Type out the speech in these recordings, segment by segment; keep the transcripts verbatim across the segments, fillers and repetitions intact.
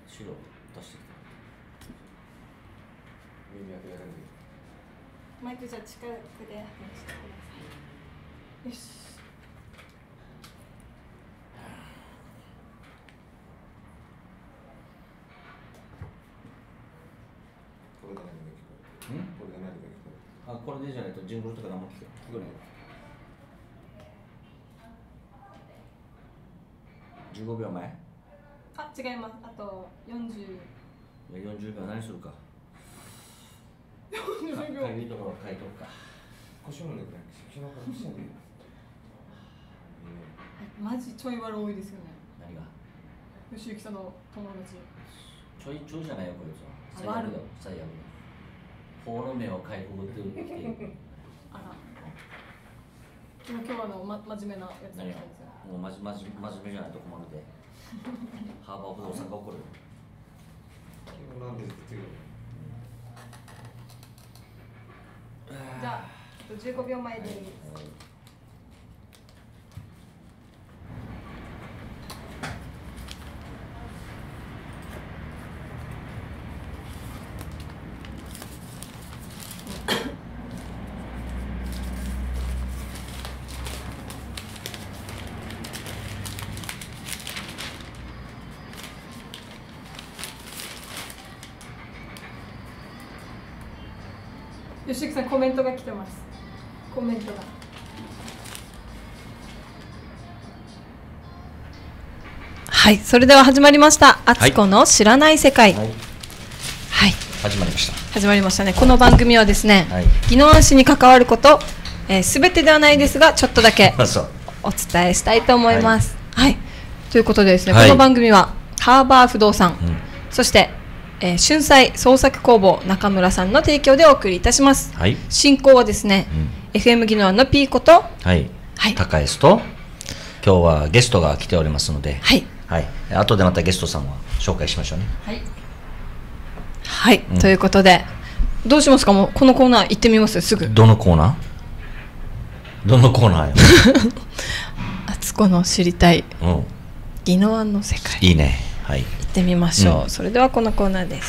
資料出してきた。耳当てやらない。 マイクじゃ近くで話してください。よし。 これが何が聞こえる？ん？これが何が聞こえる？あ、これでじゃないとジングルとか何も聞こえない。じゅうごびょうまえ？ あ、違います。あとよんじゅう。 いやよんじゅうびょう何するか。 よんじゅうびょう。 かゆいところ書いとくか。腰もね、昨日から腰やで。 マジちょい悪多いですよね。 何が？ 吉行さんの友達。 ちょいちょいじゃないよこいつは。最悪だよ、最悪だよ。法の目をかいくぐってるって。 あら。でも今日はあの、ま、真面目なやつなんですよ。 もうまじまじ真面目じゃないと困るで。ハーバー不動産が怒る。なんでっていう。 じゃあ、じゅうごびょうまえです。吉行さん、コメントが来てます。コメントが。はい、それでは始まりました。あつこの知らない世界。はい。はい、 始まりました。 始まりましたね。この番組はですね、 はい、 宜野湾市に関わること、えー、すべてではないですが、ちょっとだけお伝えしたいと思います。はい。はい、ということでですね、はい、この番組はハーバー不動産、うん、そしてえー、春菜創作工房中村さんの提供でお送りいたします。はい、進行はですね、うん、エフエム 宜野湾のピーコと、 はいはい、高安と今日はゲストが来ておりますので、はいはい、後でまたゲストさんは紹介しましょうね。 はい、はい、うん、ということでどうしますか？もうこのコーナー行ってみます？すぐ。 どのコーナー？どのコーナーよ。 あつこの知りたい、うん、宜野湾の世界。 いいね。はい、 行ってみましょう、うん、それではこのコーナーです。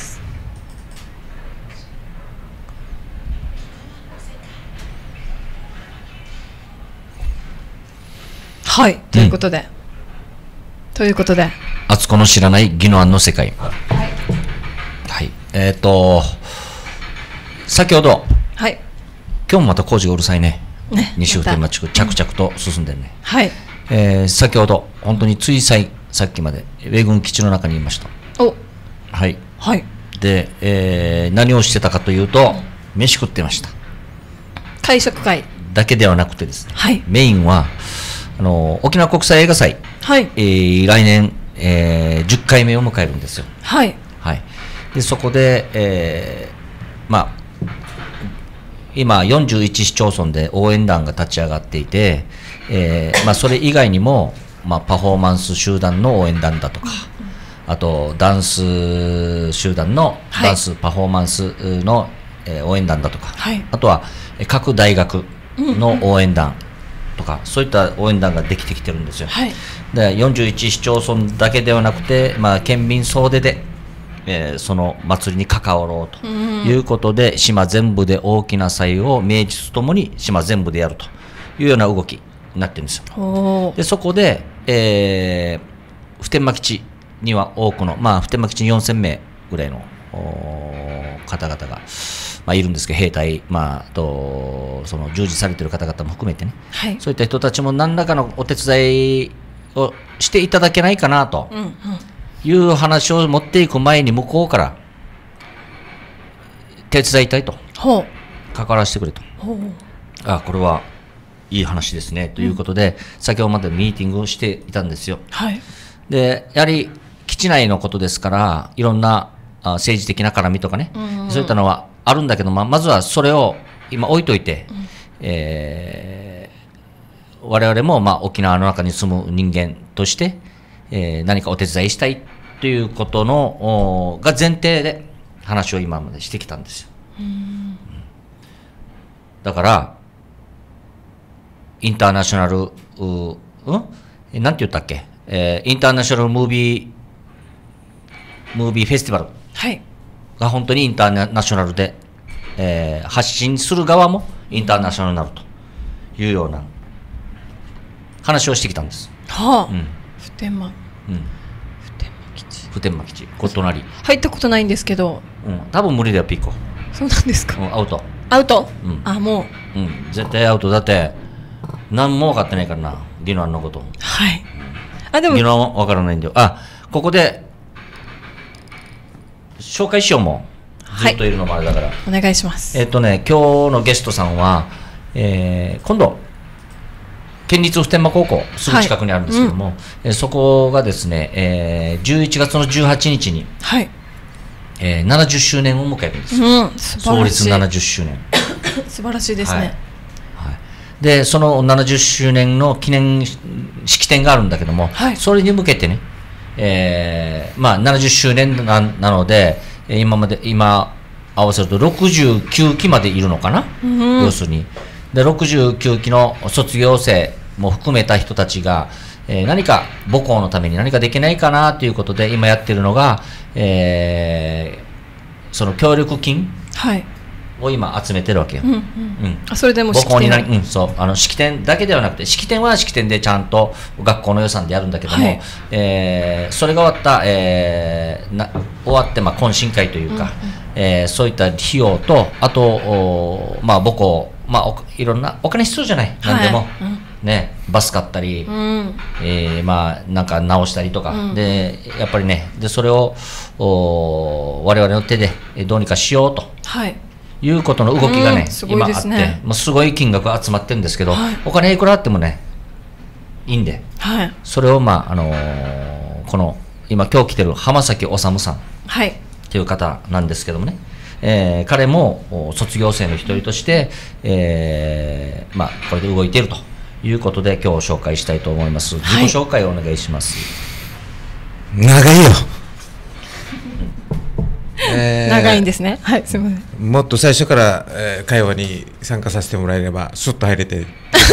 はい、ということで、うん、ということであつこの知らない宜野湾の世界。はい、はい、えっ、ー、と先ほど、はい、今日もまた工事がうるさいね。ね、西宇多摩地区、着々と進んでるね。うん、はい、えー、先ほど本当についさいさっきまで米軍基地の中にいました。お、はい、はい、で、えー、何をしてたかというと、飯食ってました。 会食会だけではなくてですね、はい、メインはあの沖縄国際映画祭、はい、えー、来年、えー、じゅっかいめを迎えるんですよ。はい、はい、でそこで、えー、まあ今よんじゅういち市町村で応援団が立ち上がっていて、えーまあ、それ以外にも、まあ、パフォーマンス集団の応援団だとか、あとダンス集団の、はい、ダンスパフォーマンスの、えー、応援団だとか、はい、あとは各大学の応援団とか、うんうん、そういった応援団ができてきてるんですよ。はい、でよんじゅういち市町村だけではなくて、まあ、県民総出で、えー、その祭りに関わろうということで、うん、島全部で大きな祭を名実ともに島全部でやるというような動きになってるんですよ。でそこで、えー、普天間基地には多くの、まあ、普天間基地によんせんめいぐらいの方々が、まあ、いるんですけど、兵隊、まあ、とその従事されている方々も含めてね、はい、そういった人たちも何らかのお手伝いをしていただけないかなという話を持っていく前に、向こうから手伝いたいと、関わらせてくれと、あ、これはいい話ですねということで、うん、先ほどまでミーティングをしていたんですよ。はい、でやはり基地内のことですから、いろんなあ政治的な絡みとかね、うんうん、そういったのはあるんだけど、まあ、まずはそれを今置いといて、うん、えー、我々もまあ沖縄の中に住む人間として、えー、何かお手伝いしたいということのが前提で話を今までしてきたんですよ。うん、だからインターナショナル、うん、なんて言ったっけ、えー、インターナショナルムービームービーフェスティバルが本当にインターナショナルで、えー、発信する側もインターナショナルになるというような話をしてきたんです。 はあ、うん、普天間、うん、 普天間基地普天間基地こ隣入ったことないんですけど、 うん、多分無理だよピーコ。 そうなんですか、 うん、アウトアウト、 うん、 あもう、うん、絶対アウトだって何も分かってないからなディノアンのこと。 はい。あでもディノアンは分からないんだよ。あここで紹介しようもずっといるのもあれだから、はい、 お願いします。 えっとね今日のゲストさんは、えー、今度県立普天間高校すぐ近くにあるんですけども、はいうん、えそこがですね、えー、じゅういちがつのじゅうはちにちに、 はいえー、ななじゅっしゅうねんを迎えるんですよ、うん、創立ななじゅっしゅうねん素晴らしいですね、はいはい、 でそのななじゅっしゅうねんの記念式典があるんだけども、はい、それに向けてね、えーまあ、ななじゅっしゅうねん な, なので今まで今合わせるとろくじゅうきゅうきまでいるのかな、うん、要するにでろくじゅうきゅうきの卒業生も含めた人たちが、えー、何か母校のために何かできないかなということで今やってるのが、えー、その協力金を今集めてるわけよ。 うんうんうん、あそれでも式典母校になり、うん、そうあの式典だけではなくて式典は式典でちゃんと学校の予算でやるんだけども、はいえー、それが終わった、えー、な終わって、まあ、懇親会というか、うんうんえー、そういった費用とあと、まあ、母校まあ、いろんなお金必要じゃない、何でも、はいうんね、バス買ったり、うんえーまあ、なんか直したりとか、うん、でやっぱりねでそれを我々の手でどうにかしようと、はい、いうことの動きがね、うん、今あってもうすごい金額が集まってるんですけど、はい、お金いくらあってもねいいんで、はい、それを、まああのー、この今今日来てる浜崎治さんという方なんですけどもねえー、彼も卒業生の一人として、えーまあ、これで動いているということで今日紹介したいと思います。自己紹介をお願いします。 はい、長いよ、 えー、長いんですね。はい、すみません。 もっと最初から、えー、会話に参加させてもらえればスッと入れて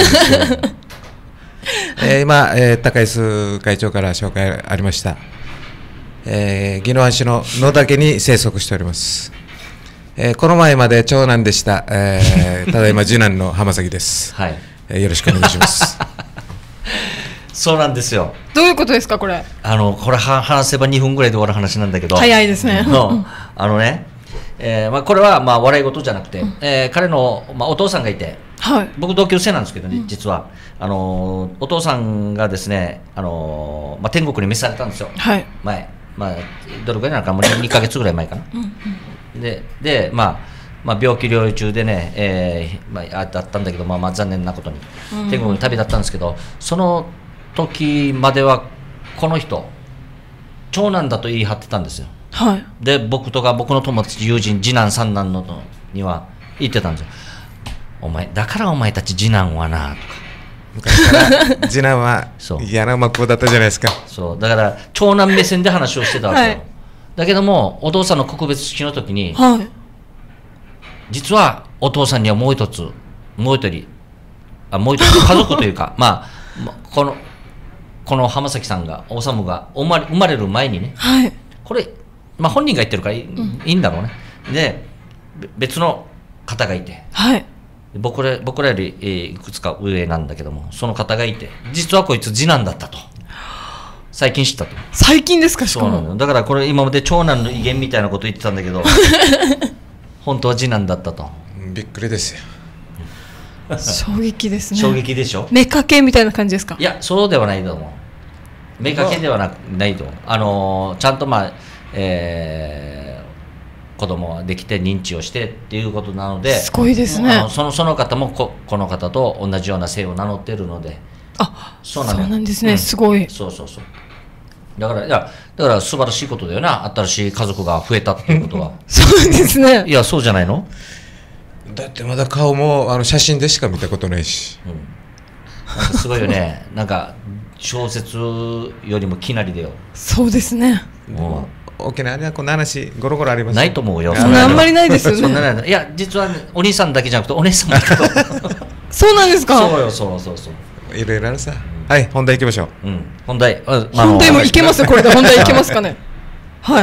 えー、今、えー、高安会長から紹介ありました、えー、宜野湾市の野岳に生息しております。えー、この前まで長男でした、えー、ただいま次男の浜崎です、はいえー、よろしくお願いしますそうなんですよ。 どういうことですかこれ。 あのこれは話せばにふんぐらいで終わる話なんだけど早いですねのあのね、えーまあ、これはまあ笑い事じゃなくて、うんえー、彼の、まあ、お父さんがいて、はい、僕同級生なんですけどね、うん、実はあのお父さんがですね、あのまあ、天国に召されたんですよ、はい、前、まあ、どれくらいなのかもうにかげつぐらい前かな、うんうんで, でまあまあ、病気療養中でね、えーまあ、だったんだけど、まあ、まあ残念なことに天国に旅だったんですけど、その時まではこの人長男だと言い張ってたんですよ、はい、で僕とか僕の友達友人次男三男のには言ってたんですよ。お前だからお前たち次男はなとか昔から次男は嫌な馬子だったじゃないですか。 そうだから長男目線で話をしてたわけよ、はいだけどもお父さんの告別式の時に、はい、実はお父さんにはもう一つもう一人あもう一つ家族というかまあこのこの浜崎さんが修が生まれ、生まれる前にね、はい、これ、まあ、本人が言ってるからいい、うん、いいんだろうね。で別の方がいて、はい、僕ら、僕らより、えー、いくつか上なんだけどもその方がいて実はこいつ次男だったと最近知ったと。 最近ですか。しかもそうなのだからこれ今まで長男の威厳みたいなこと言ってたんだけど本当は次男だったと。 びっくりですよ衝撃ですね。 衝撃でしょ。 目かけみたいな感じですか。 いやそうではないと思う。目かけでは な, ないと思う。あのー、ちゃんとまあ、えー、子供ができて認知をしてっていうことなので、 すごいですね。 あの そ, のその方も こ, この方と同じような姓を名乗っているので。 あ、そうなん、そうなんですね、うん、すごい。 そうそうそう。だからいやだから素晴らしいことだよな、新しい家族が増えたっていうことはそうですね。 いやそうじゃないの。 だってまだ顔もあの写真でしか見たことないし、うん、 なんかすごいよねなんか小説よりもきなりだよ。 そうですね。 もう沖縄にはこんな話ゴロゴロあります。 ないと思うよ。 そんなあんまりないですよね。 そんなない。いや実は、ね、お兄さんだけじゃなくてお姉さんもだけどそうなんですか。 そうよそうそうそう。 いろいろあるさ、うん、はい本題行きましょう、 うん、本題、 あ、本題もいけますよこれで本題いけますかねはい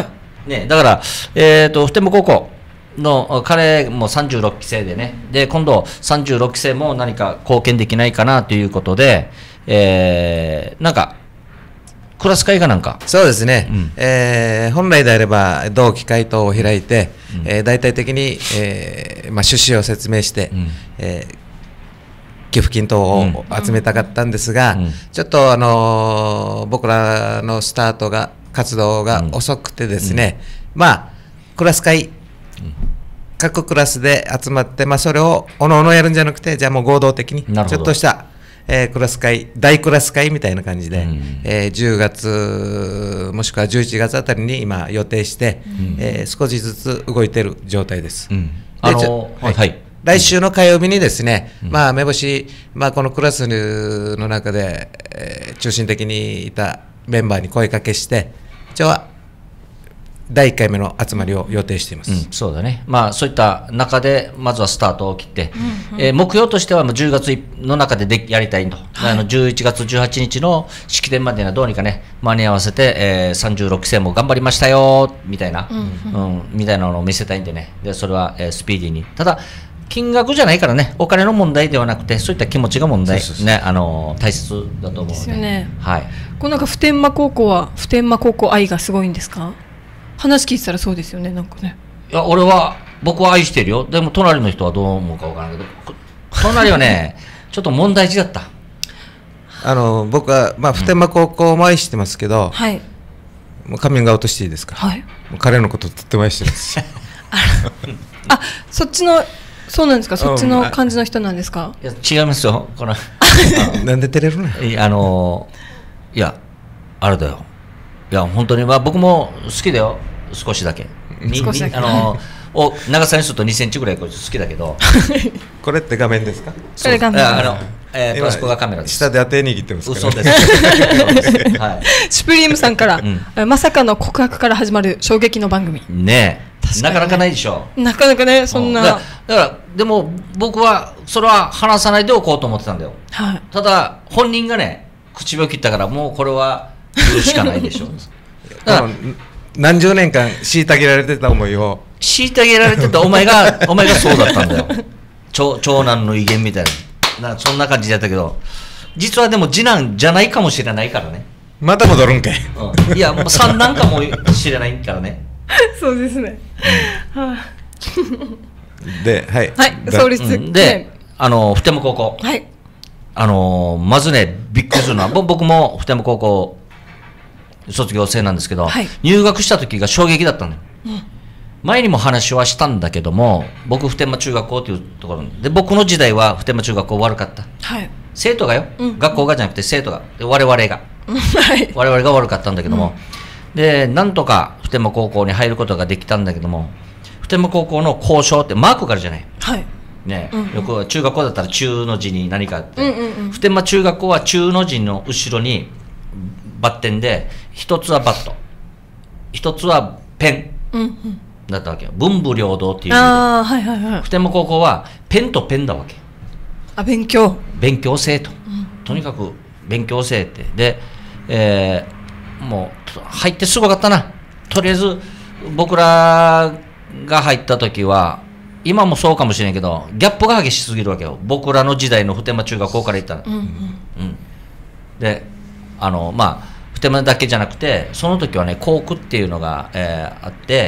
ね、だから、えーと、普天間高校の彼もさんじゅうろっき生でね、で今度さんじゅうろっき生も何か貢献できないかなということで、えー、なんかクラス会かなんか。 そうですね、うん、えー、本来であれば同期会等を開いて、うん、えー、大体的に、えーまあ、趣旨を説明して、うん、えー寄付金等を集めたかったんですが、うんうん、ちょっと、あのー、僕らのスタートが活動が遅くてですね、うん、まあクラス会、うん、各クラスで集まって、まあ、それをおのおのやるんじゃなくて、じゃあもう合同的にちょっとした、えー、クラス会、大クラス会みたいな感じで、うん、えー、じゅうがつもしくはじゅういちがつあたりに今予定して、うん、えー、少しずつ動いている状態です。うん、あのー、はい、はい、来週の火曜日にですね、うん、まあ、目星、まあ、このクラスの中で、えー、中心的にいたメンバーに声かけして、一応はだいいっかいめの集まりを予定しています。うん、 そうだね、まあ、そういった中でまずはスタートを切って、うんうん、えー、目標としてはじゅうがつの中ででやりたいと、はい、あのじゅういちがつじゅうはちにちの式典までにはどうにかね間に合わせて、えー、さんじゅうろっき生も頑張りましたよみたいな、うんうんうん、みたいなのを見せたいんでね、でそれは、えー、スピーディーに、ただ金額じゃないからね、お金の問題ではなくて、そういった気持ちが問題、そうそうそうね、あの大切だと思うので。ですよね。はい。 このなんか普天間高校は普天間高校愛がすごいんですか？話聞いてたらそうですよね、なんかね。 いや、俺は僕は愛してるよ。でも隣の人はどう思うかわからないけど、隣はねちょっと問題児だった。 あの僕はまあ普天間高校も愛してますけど、うん、はい。もうカミングアウトしていいですか？はい。もう彼のこととっても愛してます。 あ、そっちの。そうなんですか、そっちの感じの人なんですか？ いや違いますよ、このなんで照れるの？ いや、あのいやあれだよ、いや本当に、まあ、僕も好きだよ、少しだけ。 少しだけ、 あのお長さにするとにセンチぐらいこれ好きだけど。 これって画面ですか？ これ画面。 あの、えー、とあそこがカメラです。 下で当て握ってますから。 嘘です。 はい。シュプリームさんから、うん、まさかの告白から始まる衝撃の番組。 ねえ。なかなかないでしょ。 なかなかね、そんな。 だから、だからでも僕はそれは話さないでおこうと思ってたんだよ。はい。ただ本人がね口を切ったから、もうこれは言うしかないでしょ。 だから何十年間虐げられてた思いを。 虐げられてたお前がお前がそうだったんだよ。長長男の威厳みたいな、なそんな感じだったけど、実はでも次男じゃないかもしれないからね。 また戻るんかい。 うん、いやもう三男かもしれないからね。 そうですね。 で、はい。 はい、創立、 うん、で、あの普天間高校。はい。あのまずねびっくりするのは、僕も普天間高校卒業生なんですけど、はい、入学した時が衝撃だったの。うん、前にも話はしたんだけども、僕普天間中学校というところで、僕の時代は普天間中学校悪かった。はい。生徒がよ、うん、学校がじゃなくて生徒が、で我々が、はい、我々が悪かったんだけども。うん、でなんとか普天間高校に入ることができたんだけども、普天間高校の校章ってマークからじゃない、はいね、うんうん、よく中学校だったら中の字に何かあって、うんうんうん、普天間中学校は中の字の後ろにバッテンで、一つはバット、一つはペン、うんうん、だったわけよ。文武両道っていう、あ、はいはいはい、普天間高校はペンとペンだわけ。 あ、勉強勉強生と、うん、とにかく勉強生ってで、えー、もう入ってすごかったな。とりあえず僕らが入った時は、今もそうかもしれんけどギャップが激しすぎるわけよ、僕らの時代の普天間中学校から言ったら、うんうんうん、であのまあ普天間だけじゃなくて、その時はね校区っていうのが、えー、あって、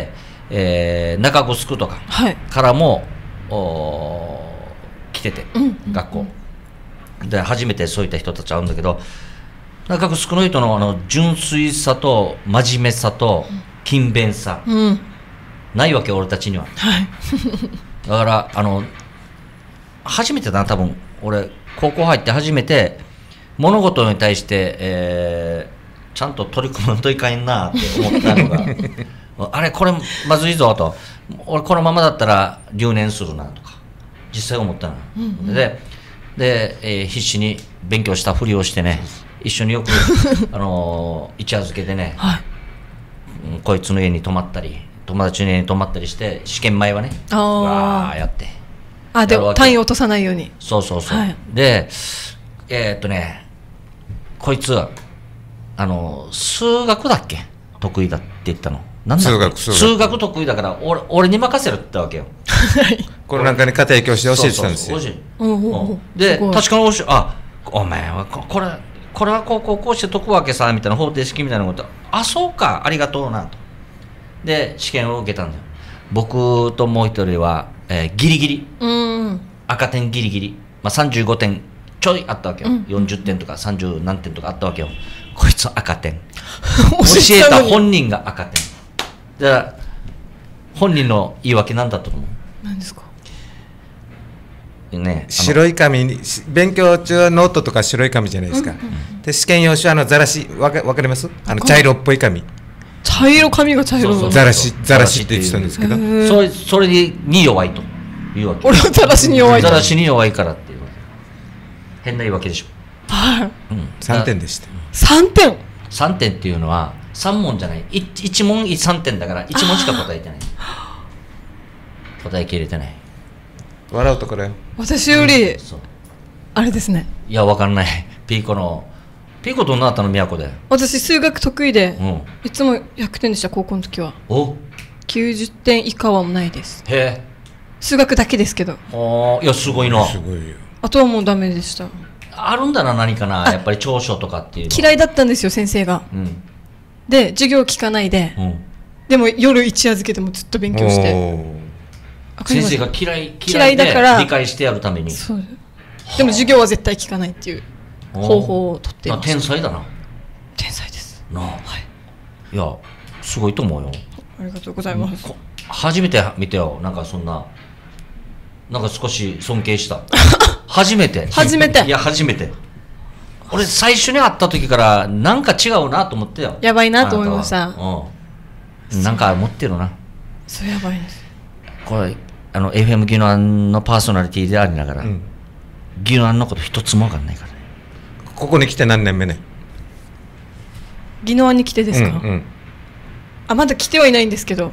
えー、中城とかからも、はい、来てて、うんうんうん、学校で初めてそういった人たち会うんだけど、中城の人のあの純粋さと真面目さと勤勉さ、うん、ないわけ俺たちには、はい、だからあの初めてだな、多分俺高校入って初めて物事に対して、えー、ちゃんと取り組まんといかんなって思ったのがあれこれまずいぞと、俺このままだったら留年するなとか実際思ったの、うんうん、で, で、えー、必死に勉強したふりをしてね、一緒によくあのー、一夜漬けでね、はい、うん、こいつの家に泊まったり友達の家に泊まったりして、試験前はねわーやって、 あでも単位落とさないように、 そうそうそう、はい、でえー、っとねこいつあの数学だっけ得意だって言ったの、 なんだ数学数学数学得意だから俺俺に任せるって言ったわけよ。 これなんかに家庭教師で教えてたんですよ。 そうそうそうで確かに教えあお前はここれこれはこうこうこうして解くわけさみたいな方程式みたいなこと、あそうかありがとうなと。で試験を受けたんだよ。僕ともう一人は、えー、ギリギリ、うん、赤点ギリギリ、まあ、さんじゅうごてんちょいあったわけよ、うん、よんじゅってんとかさんじゅう何点とかあったわけよ。こいつ赤点教えた本人が赤点だから本人の言い訳なんだと思う。 何ですかね、白い紙に勉強中はノートとか白い紙じゃないですか、うんうん、で試験用紙はあのザラシわか、わかります？あの茶色っぽい紙、 茶色紙が茶色ザラシザラシって言ってたんですけど、 それそれに弱いというわけ。 俺はザラシに弱いザラシに弱いからっていう変な言い訳でしょ。 はい、 うん、さんてんでした。 さんてんさんてんっていうのはさん問じゃない、 いち問さんてんだからいち問しか答えてない、答えきれてない。 笑うところよ。 私より、うん、あれですね。 いやわかんない。ピーコのピーコどんなあったの都で。 私数学得意で、うん、いつもひゃくてんでした。高校の時はおきゅうじゅってん以下はないです。 へえ。 数学だけですけど。 あいやすごいな。 すごいよ。 あとはもうダメでした。 あるんだな何かなやっぱり長所とかっていうの。 嫌いだったんですよ先生が、うん、で授業聞かないで、うん、でも夜一夜漬けでもずっと勉強して。 先生が嫌い嫌いで理解してやるために。 そうでも授業は絶対聞かないっていう方法をとっています。 天才だな。 天才ですなあ、 はい、 いやすごいと思うよ。 ありがとうございます。 初めて見てよ。なんかそんななんか少し尊敬した初めて初めていや初めて俺最初に会った時からなんか違うなと思ってよ。 やばいなと思いました。 うん、なんか持ってるな。 そうやばいです。 これあの エフエム ギノアンのパーソナリティでありながら、うん、ギノアンのこと一つも分かんないからね。 ここに来て何年目ね。 ギノアンに来てですか、うんうん、あまだ来てはいないんですけど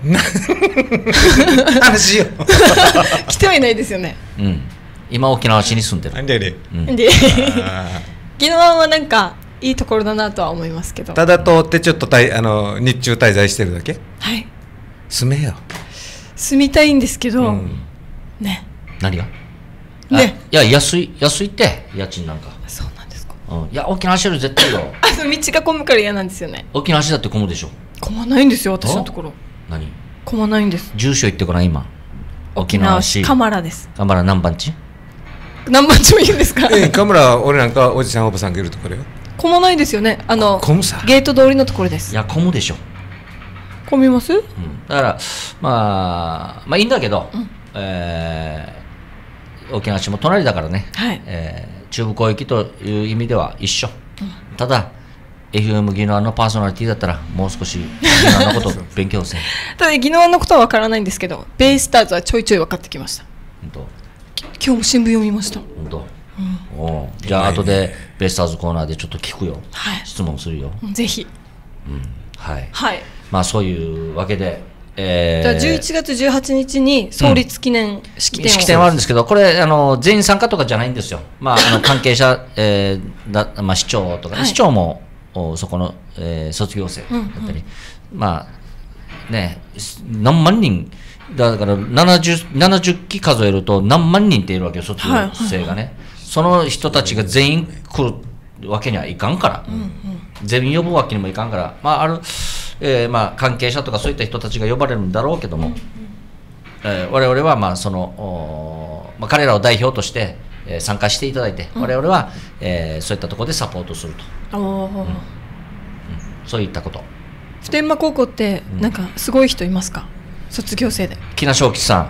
話よ来てはいないですよね、 うん、今沖縄市に住んでる。 なんでね、 うん、でギノアンはなんかいいところだなとは思いますけど、 ただ通ってちょっとたいあの日中滞在してるだけ。 はい、 住めよ。 住みたいんですけど、うん、ね。 何がね。 いや安い安いって家賃なんか。 そうなんですか、 うん、いや沖縄市より絶対よ。 あの道が混むから嫌なんですよね。 沖縄市だって混むでしょ。 混まないんですよ私のところ。 何混まないんです。 住所言ってごらん今。 沖縄市カマラです。 カマラ何番地何番地も言うんですか。 ええ、カマラは俺なんかおじさんおばさんがいるところよ。 混まないですよね。あの混むさゲート通りのところです。 いや混むでしょ。 混みます、うん、 だからまあまあいいんだけど、うん、えー、沖縄市も隣だからね、 はい、 えー、中部広域という意味では一緒、うん、ただ エフエム ギノアンのパーソナリティだったらもう少しギノアンのことを勉強せんただギノアンのことは分からないんですけどベイスターズはちょいちょい分かってきました。 本当今日も新聞読みました。 本当、うん、おじゃあ後でベイスターズコーナーでちょっと聞くよ、はい、質問するよぜひ、 うん、はい、 はい、 まあそういうわけで、えー、 じゃあじゅういちがつじゅうはちにちに創立記念式典を、 うん、式典はあるんですけどこれあの全員参加とかじゃないんですよ。まああの関係者、えーだまあ、市長とか、ねはい、市長もそこの、えー、卒業生だったり、うんうん、まあね何万人だからななじゅう、ななじゅっき数えると何万人っているわけよ卒業生がね、はいはいはい、その人たちが全員来るわけにはいかんから、うんうん、全員呼ぶわけにもいかんから、まああるえーまあ、関係者とかそういった人たちが呼ばれるんだろうけども、うんうん、えー、我々はまあその、まあ、彼らを代表として、えー、参加していただいて、うん、我々は、えー、そういったところでサポートすると、うんうん、そういったこと。 普天間高校ってなんかすごい人いますか、うん、卒業生で。 木名正吉さん。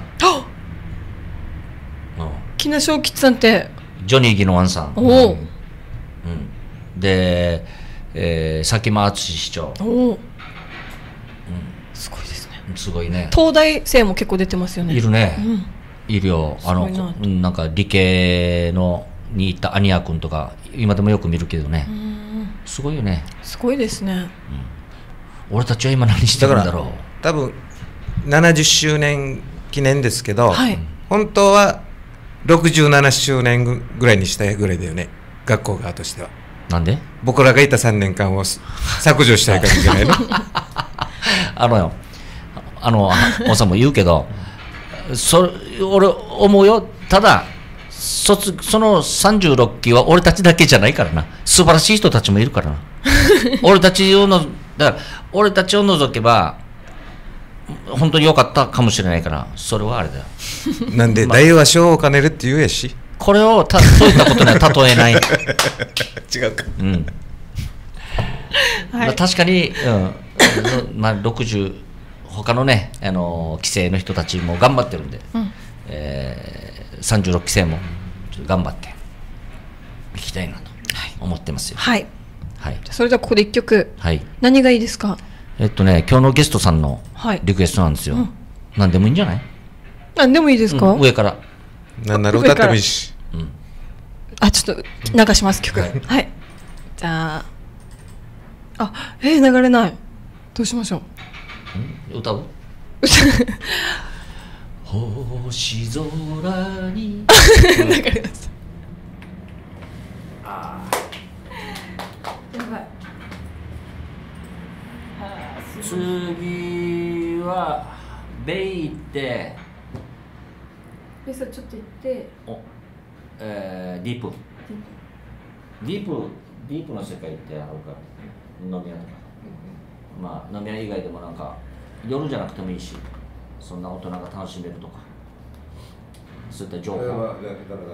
木名正吉さんってジョニー・ギノワンさん、 お、うん、 で、えー、佐喜眞淳市長。 お、すごいですね。 すごいね。 東大生も結構出てますよね。 いるね、 うん、 いるよ。あのな, なんか理系のに行ったアニヤ君とか今でもよく見るけどね、うん、すごいよね。 すごいですね、 うん、俺たちは今何してるんだろう。 多分ななじゅっしゅうねん記念ですけど、 はい、 本当はろくじゅうななしゅうねんぐらいにしたいぐらいだよね、学校側としては。 なんで僕らがいたさんねんかんを削除したいからじゃないのあのよ、 あのおさんも言うけど、そ俺思うよ。ただ卒そのさんじゅうろっきは俺たちだけじゃないからな、素晴らしい人たちもいるからな俺たちをのだから俺たちを除けば本当に良かったかもしれないから、それはあれだよなんで、まあ、大は小を兼ねるって言うやし、 これをたそういったことには例えない違うか、うん、 はい、まあ、確かに、うんまあ、ろくじゅう他のね、あのー、期生の人たちも頑張ってるんで、うん、えー、さんじゅうろくきせいもちょっと頑張っていきたいなと思ってますよ。 はい、はい、それではここでいっきょく、はい、何がいいですか？ えっとね、今日のゲストさんのリクエストなんですよ、はい、うん、何でもいいんじゃない？ 何でもいいですか？ うん、上から何なら歌ってもいいし、うん、 あ、ちょっと流します曲、はい、はい、じゃああ、えー、流れない、どうしましょう？歌う？星空に流れます。あー、やばい。次はベイ行って、 ベイさんちょっと行って、お、 えー、ディープディープディープの世界ってあるから、飲み屋とか、まあ飲み屋以外でもなんか夜じゃなくてもいいし、そんな大人が楽しめるとか、そういった情報。それはだからあの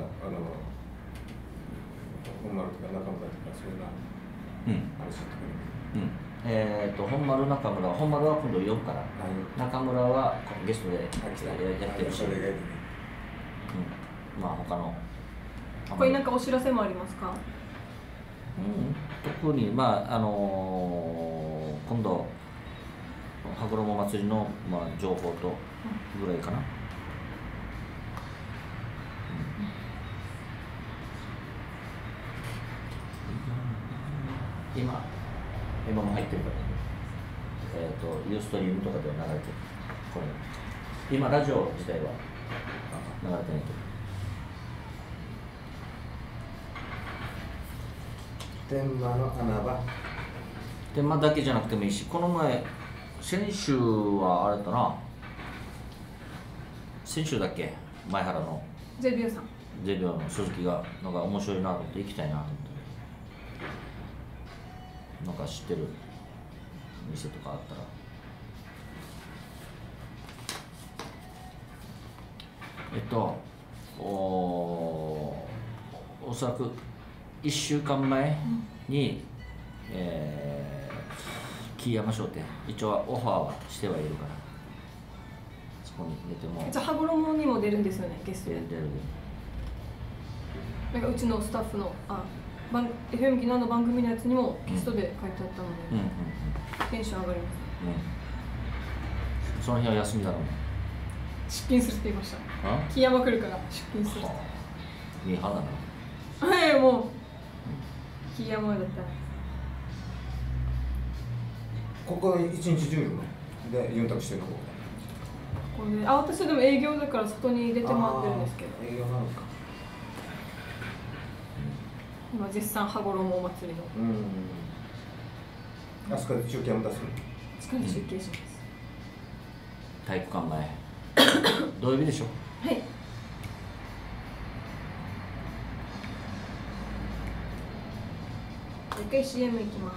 本丸とか中村とかそういうな、うん、話してくれる。うん。えっと本丸中村、本丸は今度よるから、中村はゲストでやってるし、うん、まあ他の。 これなんかお知らせもありますか？ うん、特にまああのー、今度羽衣祭りの、まあ、情報とぐらいかな、うん、今今も入ってるから、えっ、ー、とユーストリームとかでは流れてる、これ今ラジオ自体は流れてないけど、 天満の穴場、 天満だけじゃなくてもいいし、この前先週はあれだな、先週だっけ、前原のゼビオさん、 ゼビオの鈴木がなんか面白いなと思って行きたいなと思って、なんか知ってる店とかあったら、えっとおおそらくいっしゅうかんまえに、うん、えー、木山商店一応オファーはしてはいるから、そこに出ても、 じゃあ羽衣にも出るんですよね、ゲストで。 出る。 なんかうちのスタッフのあエフエム ギノワの番組のやつにもゲストで書いてあったので、うんうんうん、テンション上がります、 うん、その日は休みだろうね。 出勤するって言いました。木山来るから出勤するって。 いい派だな。はい、もう木山だったらここ一日中でユンタクしてるの？ここで、あ、私はでも営業だから外に出て回ってるんですけど。 営業なのか。 今絶賛羽衣お祭りの。うん。 あそこで中継も出すの？ あそこで中継します。 体育館前。土曜日でしょ？ はい。一回 シーエム 行きます。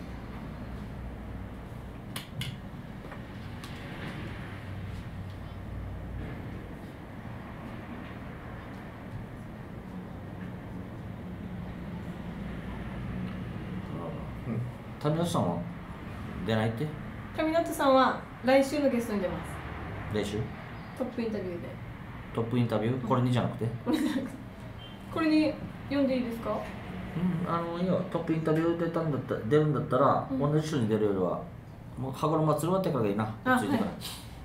タミナトさんは出ないって？ タミナトさんは来週のゲストに出ます。 来週？ トップインタビューで。 トップインタビュー？これにじゃなくて？ これじゃなくて。これに読んでいいですか？ うん、あのいやトップインタビュー出たんだった出るんだったら、うん、同じ人に出るよりはもう羽衣祭り終わってからがいいな。ついてから。はい、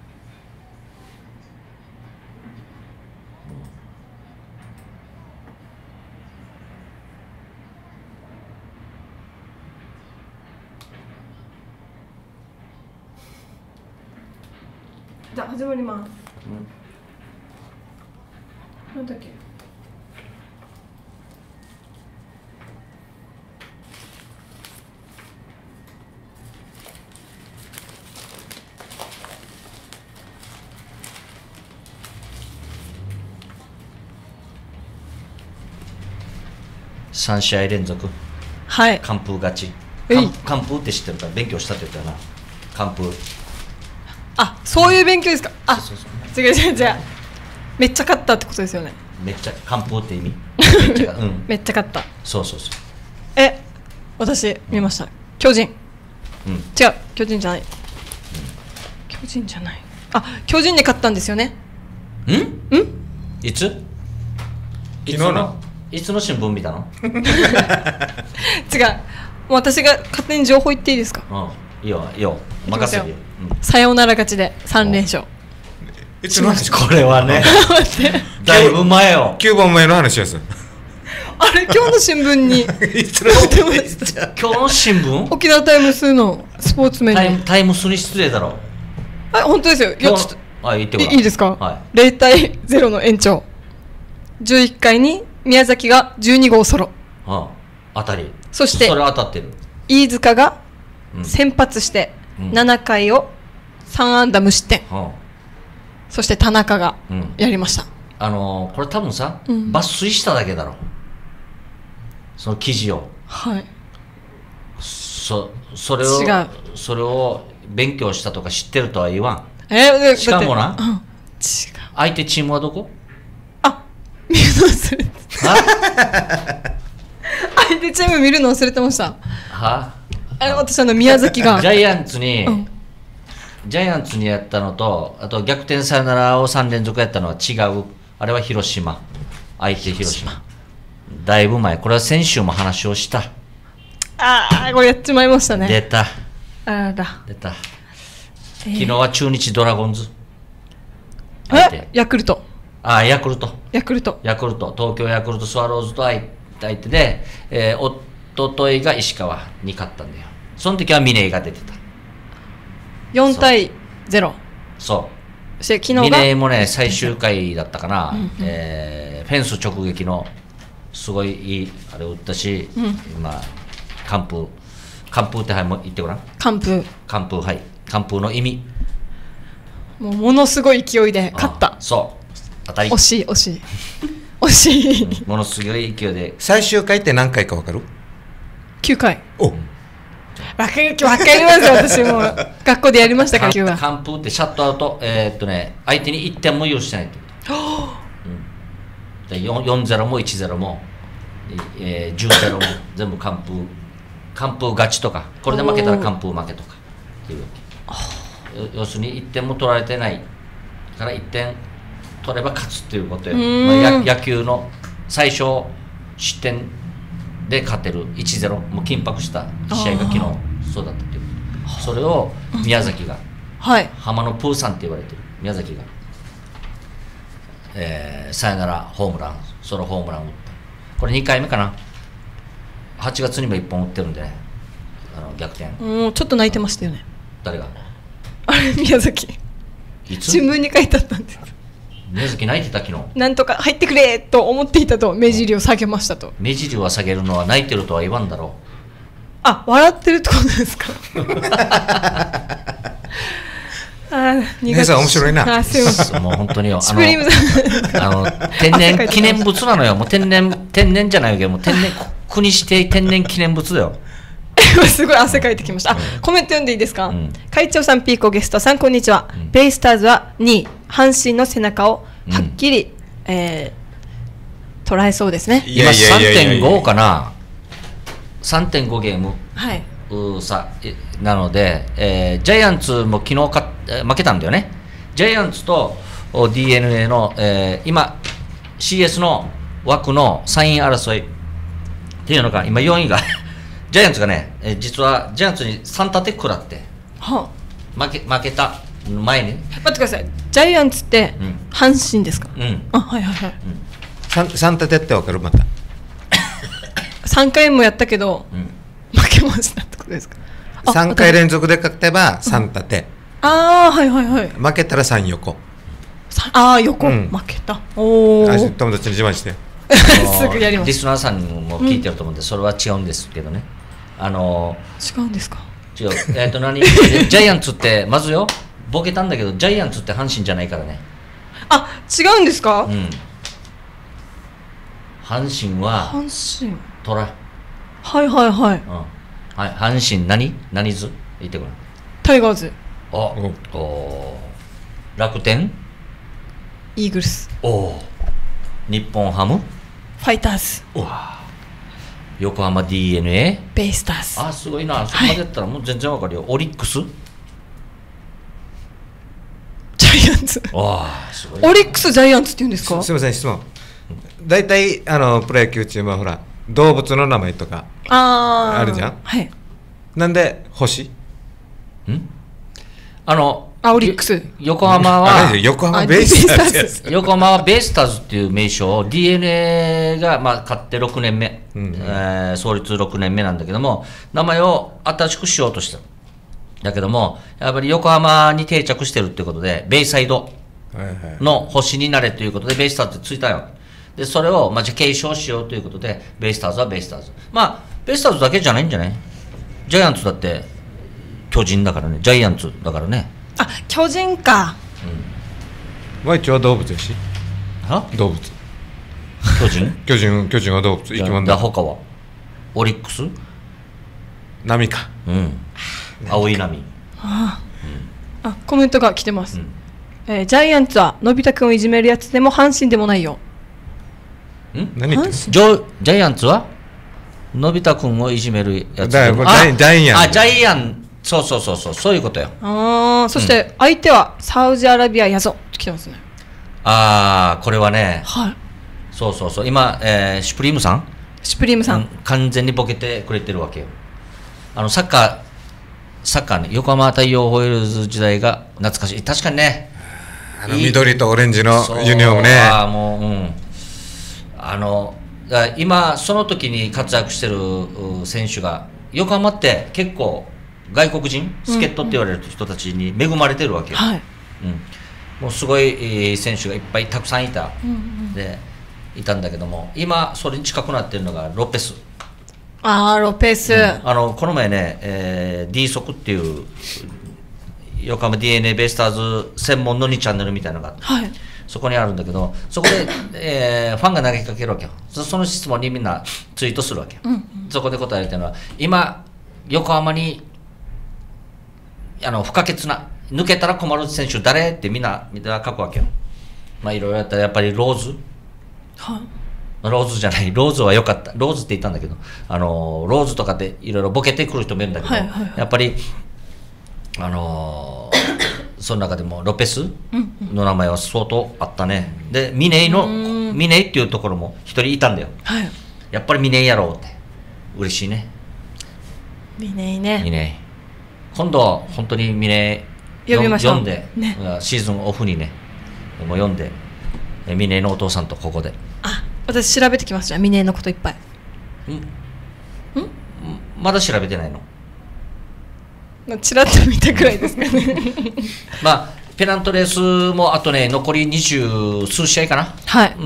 じゃあ始まります。うん、なんだっけ。 さん試合連続、 はい、 完封勝ち。完封って知ってるから勉強したって言ったよな。完封。 あ、そういう勉強ですか。あ、そうそうそう、違う違う違う、めっちゃ勝ったってことですよね。 めっちゃ完封って意味。めっちゃ、うん、 めっちゃ勝った。 そうそうそう。 え、私見ました、うん、巨人、うん、違う、巨人じゃない、うん、巨人じゃない、あ、巨人で勝ったんですよね。 んんいついつのいつの新聞見たの違う、私が勝手に情報言っていいですか。 うん、いいよいいよ、任せるよ、 うん、さようなら勝ちでさん連勝。 いつの話？ これはねだいぶ前よ。 きゅうばんまえの話です。 あれ、今日の新聞に今日の新聞、 沖縄タイムスのスポーツ面にタイムスに失礼だろ。 あ、本当ですよ。いや、ちょっと、 あ、言ってごらん。 いいですか、 はい、 ゼロたいゼロの延長、じゅういっかいに宮崎がじゅうに号ソロ、 はあ、当たり。 そしてそれ当たってる。 飯塚が先発してななかいをさん安打無失点、うん、そして田中がやりました、うん、 あのー、これ多分さ、うん、抜粋しただけだろ、その記事を。 はい。 そそれを違う、 それを勉強したとか知ってるとは言わん。 えー、 しかもな、 うん、違う、 相手チームはどこ？ あ、見るの忘れてた。相手チーム見るの忘れてました。 はあれ、私あの宮崎がジャイアンツに、うん、ジャイアンツにやったのと、あと逆転サヨナラをさん連続やったのは違う。あれは広島、相手広島、だいぶ前。これは先週も話をした。 ああ、これやっちまいましたね。 出た、 あら出た、えー、昨日は中日ドラゴンズ、 え、ヤクルト、 ああ、ヤクルトヤクルトヤクルト東京ヤクルトスワローズと相手で、えー、おとといが石川に勝ったんだよ。その時は峰井が出てた。 よんたいゼロ。 そう、 昨日が峰井もね、最終回だったかな、うんうん、えー、フェンス直撃のすごいいいあれを打ったし、うん、今完封、完封ってはい、もう言ってごらん。 完封、 完封、はい、完封の意味、 もうものすごい勢いで勝った。 そう、当たり。 惜しい惜しい惜しい、 うん、ものすごい勢いで。 最終回って何回か分かる？ きゅうかい。 お、 分かりますよ、私も学校でやりましたから。きゅうは完封ってシャットアウト、えー、っとね、相手にいってんも許してないってこと、うん、よんたいゼロもいちたいゼロも、えー、じゅうたいゼロも全部完封、完封勝ちとか、これで負けたら完封負けとかっていうわけ。要するにいってんも取られてないからいってん取れば勝つっていうことよ。まあ、野球の最小失点で勝てる いちたいゼロ、もう緊迫した試合が昨日そうだったっていう。それを宮崎が、 はい、 浜のプーさんって言われてる宮崎が、えー、サヨナラホームラン、ソロホームランを打った。これにかいめかな。はちがつにもいっぽん打ってるんでね、あの逆転。 もうちょっと泣いてましたよね。 誰が？ あれ、宮崎。 いつ？ 新聞に書いてあったんです。 宮崎泣いてた。昨日なんとか入ってくれと思っていたと、目尻を下げましたと。 目尻は下げるのは泣いてるとは言わんだろう。 あ、笑ってるってことですか。あ、 姉さん面白いな。 あ、すいません。 もう本当によ、 スプリームあの天然記念物なのよ。もう天然天然じゃないけど、もう天然国指定天然記念物だよ。 すごい汗かいてきました。あ、コメント読んでいいですか。うん、会長さん、ピーコゲストさん、こんにちは。うん、ベイスターズはにい、阪神の背中をはっきり、うん、えー、捉えそうですね。 今 さんてんご かな。さんてんご ゲーム、 はい、 うさなので、えー、ジャイアンツも昨日か、えー、負けたんだよね。ジャイアンツと ディーエヌエー の、えー、今 シーエス の枠のさんい争いっていうのが今よんいがジャイアンツがね、えー、実はジャイアンツにさん立て食らって、はあ、負け負けた前に。 待ってください。ジャイアンツって阪神ですか。 うん、 あ、はいはいはい、 うん、さん立てって分かる？またさんかいもやったけど、うん、負けましたってことですか。 さんかい連続で勝てばさん立て、 うん、ああ、はいはいはい。 負けたらさん横。 ああ、横、うん、負けた。おお、 友達に自慢してすぐやります。 リスナーさんも聞いてると思うんで、うん、それは違うんですけどね。あのー、違うんですか。 違う、えー、と何ジャイアンツってまずよ、ボケたんだけど、ジャイアンツって阪神じゃないからね。 あ、違うんですか。 うん、阪神は阪神トラ。 はいはいはい。うん、 はい、阪神何何図言ってくれ。 タイガーズ。 あ、お楽天。 イーグルス。 お日本ハム。 ファイターズ。 お横浜 ディーエヌエー。 ベイスターズ。 あ、すごいな。そこまでやったらもう全然わかるよ。オリックス。 ジャイアンツ。 ああ、すごい。 オリックスジャイアンツって言うんですか。 す, すみません質問。大体あのプロ野球チームはほら動物の名前とか あ, あるじゃん。 はい。 なんで星？ん？ あのあオリックス。 横浜は横浜ベイスターズ。 横浜はベイスターズっていう名称を ディーエヌエー がまあ勝ってろくねんめ、うん、えー、創立ろくねんめなんだけども、名前を新しくしようとした。だけどもやっぱり横浜に定着してるっていうことでベイサイドの星になれということでベイスターズってついたよ。でそれをまあじゃ継承しようということでベイスターズはベイスターズ。まあベイスターズだけじゃないんじゃない？ジャイアンツだって巨人だからね。ジャイアンツだからね。 あ、巨人か。 うん。まあ一応動物やし。 は？ 動物。 巨人？ 巨人巨人は動物。生き物だ。 他は？オリックス？ 波か。 うん。青い波。 ああ、うん、あ、コメントが来てます。うん、えー、ジャイアンツはのび太くんをいじめるやつでも阪神でもないよ。 ん？何言ってんの？ジョジャイアンツはのび太くんをいじめるやつでも。 あ、ジャイアン。 あ、ジャイアン。そうそうそうそうそういうことよ。 ああ、そして相手はサウジアラビアやぞって来てますね。 ああ、これはね。 はい。 そうそうそう今、えー、シュプリームさん。 シュプリームさん、うん、 完全にボケてくれてるわけよ。あのサッカーサッカーね、横浜太陽ホエールズ時代が懐かしい。確かにね。 あの緑とオレンジのユニフォームね。 ああもううん。あの今その時に活躍してる選手が横浜って結構外国人助っ人って言われる人たちに恵まれてるわけよ。 はい。 うん。もうすごい選手がいっぱいたくさんいた、うんうん、でいたんだけども今それに近くなってるのがロペス。 ああロペス、うん、 あのこの前ね、えー、D 速っていう横浜 ディーエヌエー ベイスターズ専門のにチャンネルみたいなのがあって、はい、そこにあるんだけどそこで、えー、ファンが投げかけるわけよ。その質問にみんなツイートするわけよ、うんうん、そこで答えてるのは今横浜にあの不可欠な抜けたら困る選手誰ってみんなみんな書くわけよ。まあいろいろやったらやっぱりローズ、はあ、ローズじゃないローズは良かったローズって言ったんだけどあのローズとかでいろいろボケてくる人もいるんだけど、はいはいはい、やっぱりあのー、その中でもロペスの名前は相当あったね。でミネイのミネイっていうところも一人いたんだよ、はい、やっぱりミネイやろうって嬉しいね。 ミネイねミネイ今度は本当にミネイ呼びましょう読んで、ね、シーズンオフにねもう読んでミネイのお父さんとここであ私調べてきますじゃんミネイのこといっぱい。 んんまだ調べてないの？ ちらっと見たくらいですかねまあペナントレースもあとね残り二十数試合かな、 はい、 うん、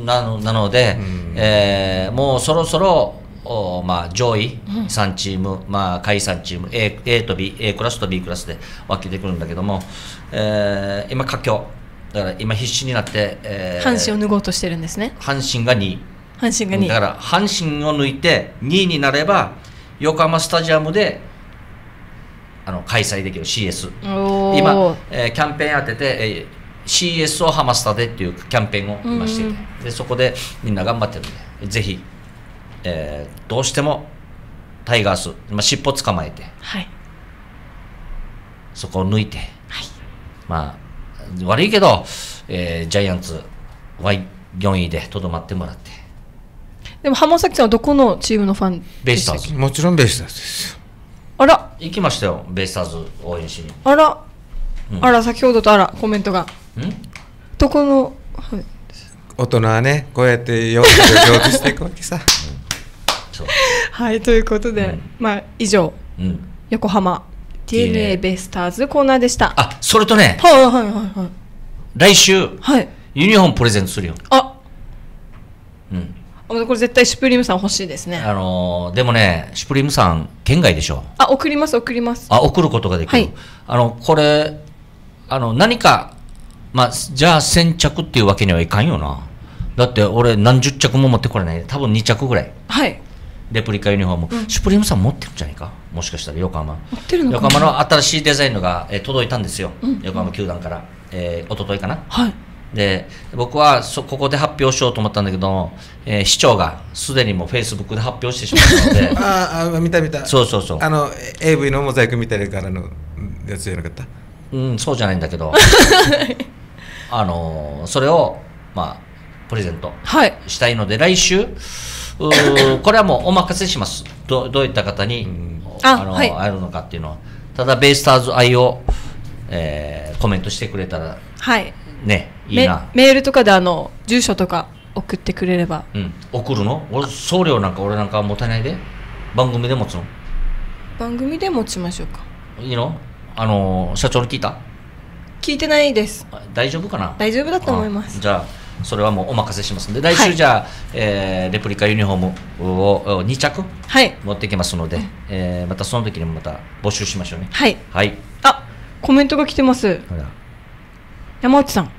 なの、なので、えー、もうそろそろお、まあ、上位さんチーム、うんまあ、下位さんチーム A, A と B A クラスと B クラスで分けてくるんだけども、えー、今佳境だから今必死になって、えー、阪神を抜こうとしてるんですね。 阪神がにい阪神がにいだから阪神を抜いてにいになれば横浜スタジアムであの開催できる シーエス 今、えー、キャンペーン当てて、えー、シーエス をハマスタでっていうキャンペーンを今してて、でそこでみんな頑張ってるんでぜひ、えー、どうしてもタイガース今尻尾捕まえて、はい、そこを抜いて、はい、まあ悪いけど、えー、ジャイアンツはよんいでとどまってもらって。 でも浜崎さんはどこのチームのファンベイスターズ。 もちろんベイスターズですよ。 あら行きましたよベイスターズ応援しに。 あら、うん、あら先ほどとあらコメントがんどこの、はい、 大人はねこうやって上手していくわけさ、うん、 そうはいということで、うん、まあ以上、うん、横浜 ディーエヌエー ベイスターズコーナーでした。 あそれとねはいはいはいはい来週、はい、ユニフォームプレゼントするよ。 あうんこれ絶対シュプリームさん欲しいですね。 あのー、でもねシュプリームさん県外でしょ。 あ送ります送ります。 あ送ることができる、はい、あのこれあの何かまあじゃあ先着っていうわけにはいかんよな。だって俺何十着も持ってこれない多分に着ぐらいはいレプリカユニフォーム、うん、シュプリームさん持ってるんじゃないか、もしかしたら横浜持ってるのかな。 横浜の新しいデザインのが、えー、届いたんですよ、うん、横浜球団から、えー、一昨日かな、はい、で僕はそここで発表しようと思ったんだけど、えー、市長がすでにもうフェイスブックで発表してしまったのでああ見た見た、 そうそうそう、 あの エーブイ のモザイク見たりからのやつじゃなかった。 うん、そうじゃないんだけどあのー、それをまあプレゼントしたいので、はい、来週これはもうお任せします。 ど, どういった方に、うん、ああの、はい、あるのかっていうのは、ただベイスターズ愛を、えー、コメントしてくれたら、はい、ね、いいな。 メールとかであの住所とか送ってくれれば、 うん、送るの？俺送料なんか俺なんかもったいないで。番組で持つの？ 番組で持ちましょうか。 いいの？あの社長に聞いた？ 聞いてないです。 大丈夫かな？ 大丈夫だと思います。 じゃあそれはもうお任せしますので、来週じゃあ、はい、えー、レプリカユニフォームをに着、はい、持ってきますので、えー、またその時にもまた募集しましょうね。 はい、 はい、 あ、コメントが来てます。山内さん、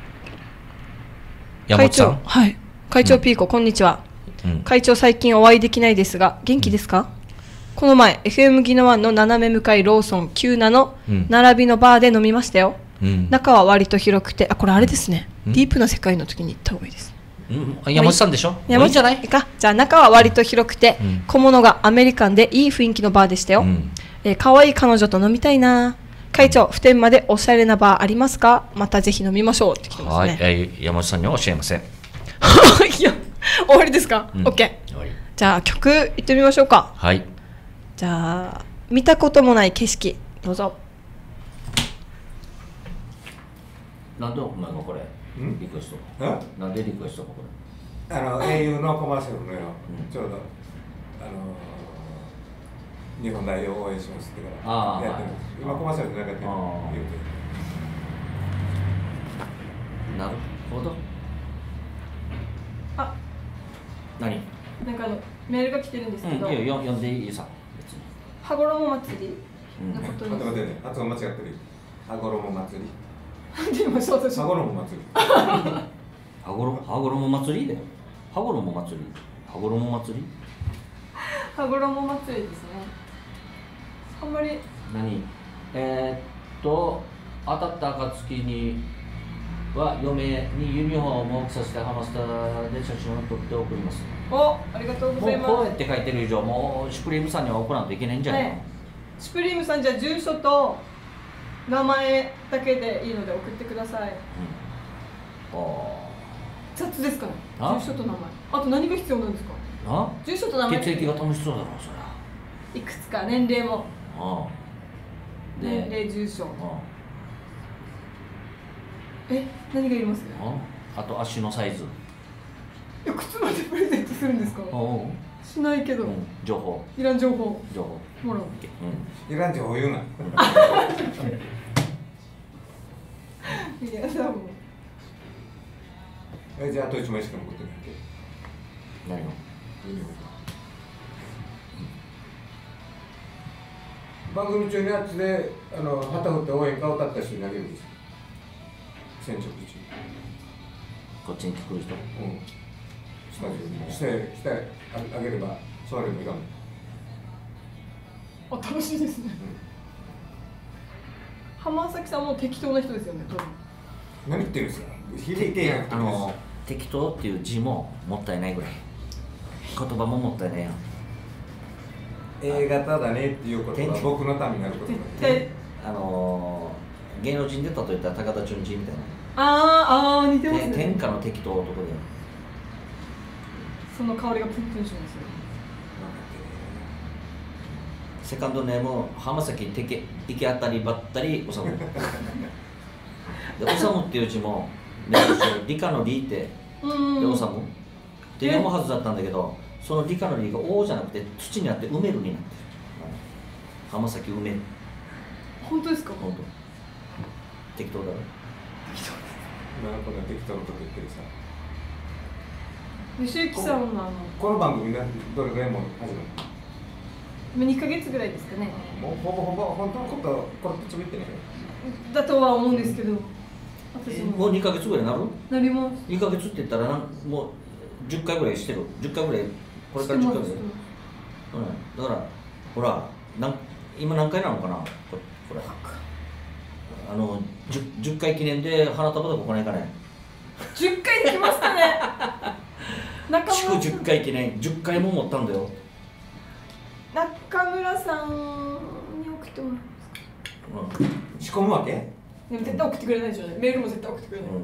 山内さん、 はい、会長ピーコ、うん、こんにちは、うん、会長最近お会いできないですが元気ですか？うん、この前 エフエム ギノワンの斜め向かいローソンきゅうなの並びのバーで飲みましたよ。うん、中は割と広くて、あ、これあれですね、うん、ディープな世界の時に行った方がいいです、 うん、山内さんでしょ。 山内じゃないか。じゃあ中は割と広くて、うん、小物がアメリカンでいい雰囲気のバーでしたよ。うん、えー、可愛い彼女と飲みたいな。会長、普天間でおしゃれなバーありますか？またぜひ飲みましょうって来てますね。はい、 えー、山内さんには教えません。 いや、終わりですか？ OK、うん、じゃあ曲いってみましょうか。 はい、 じゃあ見たこともない景色どうぞ。 なんでお前がこれリクエスト？なんでリクエストかこれ？あの エーユー のコマーシャルのよ、うん、ちょうどあのー、日本代表を応援しますってからやってるんです。今コマーシャルじゃなかったけど言うて。 なるほど。 あ、 何？ なんかあのメールが来てるんですけど。 うん、いいよ、読んでいいさ。別に。 羽衣祭りのことに。 待って待ってね、発音間違ってる。羽衣祭り。 でもそうです。 羽衣祭り。 羽衣羽衣祭りで。羽衣祭り。羽衣祭り。 羽衣祭りですね。あんまり。 何？えー、っと当たった暁には嫁にユニフォームを着させてハマスタで写真を撮って送ります。 お、ありがとうございます。 もうこうやって書いてる以上、もうシュプリームさんには送らないといけないんじゃないの？はい、 シュプリームさん、じゃあ住所と名前だけでいいので送ってください。うん、あ、雑ですから。住所と名前。あと何が必要なんですか？あ、住所と名前。 血液型も必要だろう、そりゃ。 いくつか、年齢も。 ああ、 年齢、住所。ああ、え、何がいります？ あ、あと足のサイズ。 いや、靴までプレゼントするんですか？しないけど、うん、 情報いらん情報情報もらう、 うん、いらん情報言うな。いやだもん。 え、じゃああといちまいしか残ってないけど何の番組中にあっちであの旗振って応援歌を歌った人に投げるんですよ。先着中こっちに来る人、うん、 スタジオにしてしてあげればそういうのいかん。 あ、楽しいですね、うん、浜崎さんも適当な人ですよね。 何言ってるんですか？ 響いてやん。あの適当っていう字ももったいないぐらい、言葉ももったいないやん。 A 型だねっていうことは僕のためになることだね。 あのー、芸能人で例えたら高田純次みたいな。 あーあー、似てますね。 天下の適当男でその香りがプンプンしますよ。 セカンドネーム浜崎てけ行き当たりばったりおさむでおさむっていう字も理科の理ってでおさむって読むはずだったんだけど、その理科の理が「お」じゃなくて土にあって埋めるになってる。浜崎埋める。 本当ですか？ 本当。適当だろ。 適当。今こんな適当なこと言ってるさ。 吉行さんはあのこの番組がどれぐらいも始まる？ にかげつぐらいですかね。 もうほぼほぼ本当のことこれっちも言ってないだとは思うんですけど。 私ももうにかげつぐらいなる？ なります。 にかげつって言ったらなんもうじゅっかいぐらいしてる。じゅっかいぐらいこれからじゅっかいぐらい。 うん、だからほらなん今何回なのかなこれ、これあの 10, 10回記念で花束とか来ないかね。 じゅっかいできましたね。 祝じゅっかい記念じゅっかいも持ったんだよ。 中村さんに送ってもらえますか。うん、仕込むわけ？でも絶対送ってくれないでしょうね。メールも絶対送ってくれない。うん、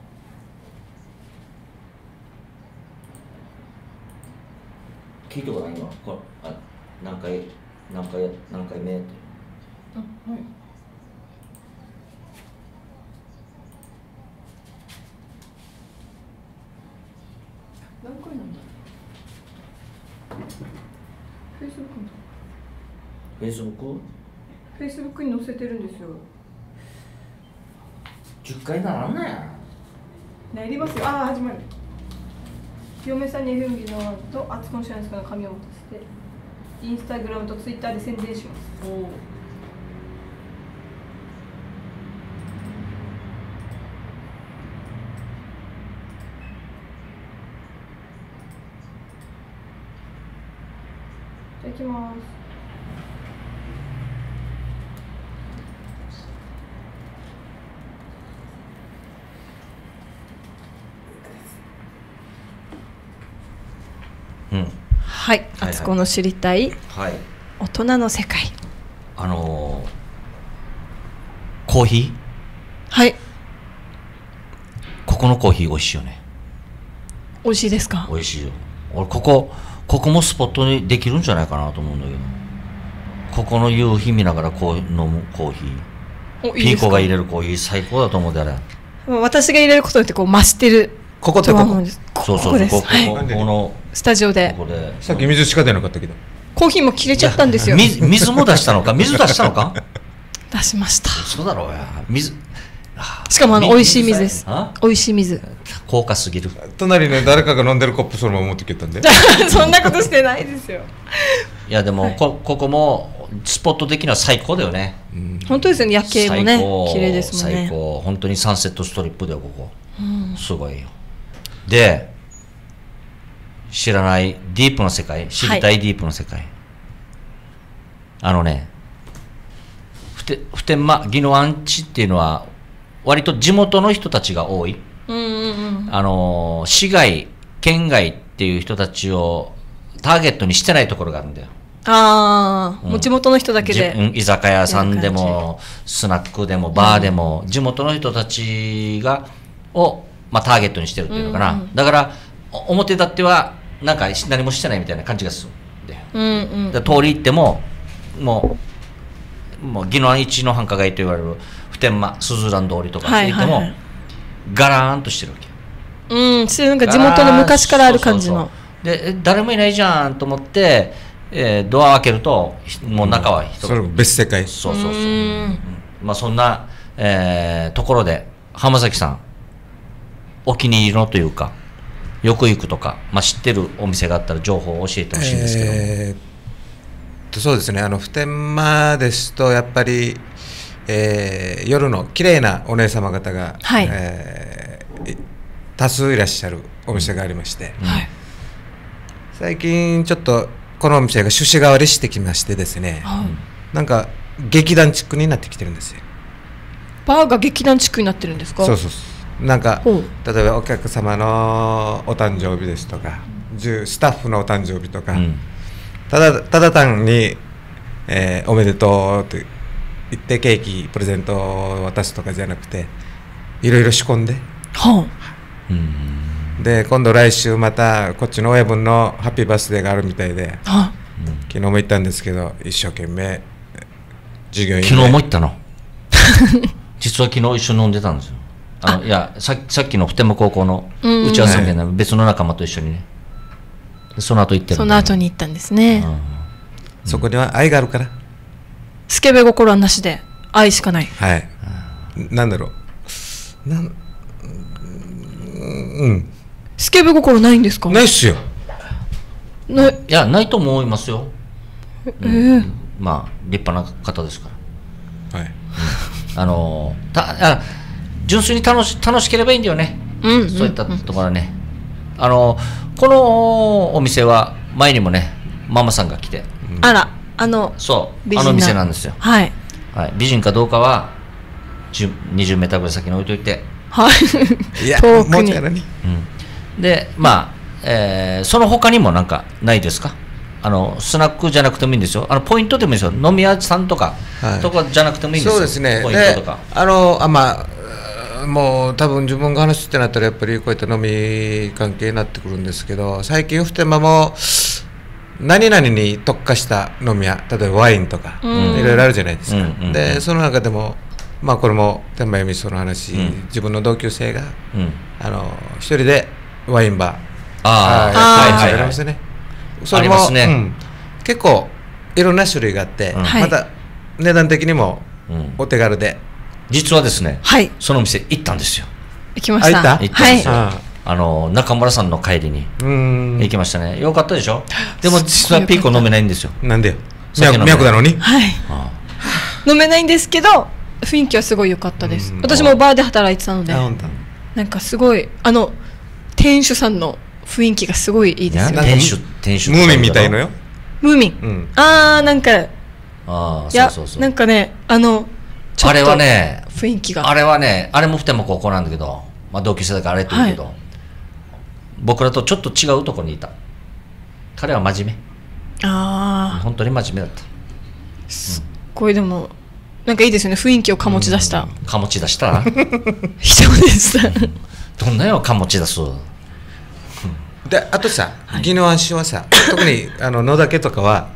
聞いてごらん今。これあ何回何回何回目って。 あ、はい。何回なんだ。フェイスブックの。 フェイスブック？ フェイスブックに載せてるんですよ。 じゅっかいならんねや。 なりますよ。ああ、始まる。嫁さんに エフエム ギノワンとアツコンシャンスの紙を持たせて、インスタグラムとツイッターで宣伝します。おいただきます。 うん、 はい、あつこの知りたい、 はい、 大人の世界。 あのー、コーヒー。 はい。 ここのコーヒー美味しいよね。 美味しいですか？ 美味しいよ。俺ここここもスポットにできるんじゃないかなと思うんだけど。ここの夕日見ながらこう飲むコーヒー。ピーコが入れるコーヒー最高だと思うであれ。 私が入れることによってこう増してる。 ここってここ。 そうそうそう。ここのスタジオで。 さっき水しか出なかったけど。 コーヒーも切れちゃったんですよ。 水水も出したのか？水出したのか？ 出しました。 そうだろうや。水。 しかもあの美味しい水です。美味しい水。 高価すぎる。 隣に誰かが飲んでるコップそのまま持ってきたんで。 そんなことしてないですよ。 いやでも、はい、こ, ここもスポット的には最高だよね。 うん、本当ですよね。夜景もね綺麗ですもんね。 最高。本当にサンセットストリップだよここ。うん、すごいよ。で知らないディープの世界、知りたいディープの世界。はい、あのね、普天間宜野湾地っていうのは割と地元の人たちが多い。 うんうんうん、 あの市外県外っていう人たちをターゲットにしてないところがあるんだよ。 ああ、うん、もう地元の人だけで、 うん、居酒屋さんでもスナックでもバーでも、うん、地元の人たちがを、まあ、ターゲットにしてるっていうのかな、うんうん、だから表立ってはなんか何もしてないみたいな感じがするんだよ、うんうん、だ通り行ってももうもう宜野湾一の繁華街と言われる普天間すずらん通りとか行っても、はいはいはい、ガラーンとしてるわけ。 うん、そういうなんか地元の昔からある感じの。 そうそうそうで誰もいないじゃんと思って、えー、ドア開けるともう中は人が、 うん、それ別世界。 そうそうそう、うん、まあそんな、えー、ところで浜崎さんお気に入りのというかよく行くとか、まあ、知ってるお店があったら情報を教えてほしいんですけど。 えー、そうですね、あの普天間ですとやっぱり、えー、夜の綺麗なお姉様方が、はい、えー、多数いらっしゃるお店がありまして、はい、最近ちょっとこのお店が趣旨変わりしてきましてですね、はい、なんか劇団地区になってきてるんですよ。 バーが劇団地区になってるんですか？ そうそうそう、なんか例えばお客様のお誕生日ですとか、スタッフのお誕生日とか、うん、ただただ単に、えー、おめでとうって言ってケーキプレゼントを渡すとかじゃなくていろいろ仕込んで、はあ、うん、で今度来週またこっちの親分のハッピーバースデーがあるみたいで、はあ、昨日も行ったんですけど一生懸命従業員で。 昨日も行ったの実は昨日一緒に飲んでたんですよ。あのいや さ, さっきの普天間高校の打ち合わせみたいな別の仲間と一緒にね、その後行ってる。 その後に行ったんですね、うん、 そこには愛があるから、 スケベ心はなしで愛しかない。 はい、なんだろうなんうんスケベ心ないんですか？ ないっすよ。 ない、いやないと思いますよ、えーうん、まあ立派な方ですから、はい、うん、あのたあ純粋に楽し楽しければいいんだよね、うんうん、そういったところはね。あのこのお店は前にもねママさんが来て、 あら、あのそうあの店なんですよ。 はい、 はい、美人かどうかはにじゅうメーターぐらい先に置いといて、 はい、 いや遠くに、 もうに、 うん、でまあ、えー、その他にもなんかないですか？あのスナックじゃなくてもいいんですよ。あのポイントでもいいですよ。飲み屋さんとか、はい、とかじゃなくてもいいんですよ。 そうですね。 ポイントとか。 あのあまあもう多分自分が話すってなったらやっぱりこういった飲み関係になってくるんですけど、最近普天間も何々に特化した飲み屋、例えばワインとか、うん、いろいろあるじゃないですか。うんうんうん、でその中でもまあこれも天満由美その話、うん、自分の同級生が、うん、あの一人でワインバーああやりますね。それも、ね、うん、結構いろんな種類があって、うん、また値段的にもお手軽で、うん、 実はですね、 はい、 その店行ったんですよ。 行きました。 行った行ったんですよ。はい、あの中村さんの帰りに行きましたね。よかったでしょ。でも実はピーコ飲めないんですよ。 なんでよ。脈なのに。 はい。ああ飲めないんですけど雰囲気はすごい良かったです。私もバーで働いてたので、なんかすごいあの店主さんの雰囲気がすごいいいですよね。 店主店主ムーミンみたいのよ。 ムーミン、うん、ああなんかあそうそうそうなんかねあのあれはね雰囲気があれはねあれも普天間高校なんだけど、まあ、同級生だからあれって言うけど、はい、僕らとちょっと違うところにいた。彼は真面目。 ああ本当に真面目だった。 すっごいでもなんかいいですよね、雰囲気を醸し出した、うん、 醸し出した人でしたどんなよ醸し出す。 であとさ、宜野湾市はさ、特にあの野岳とかは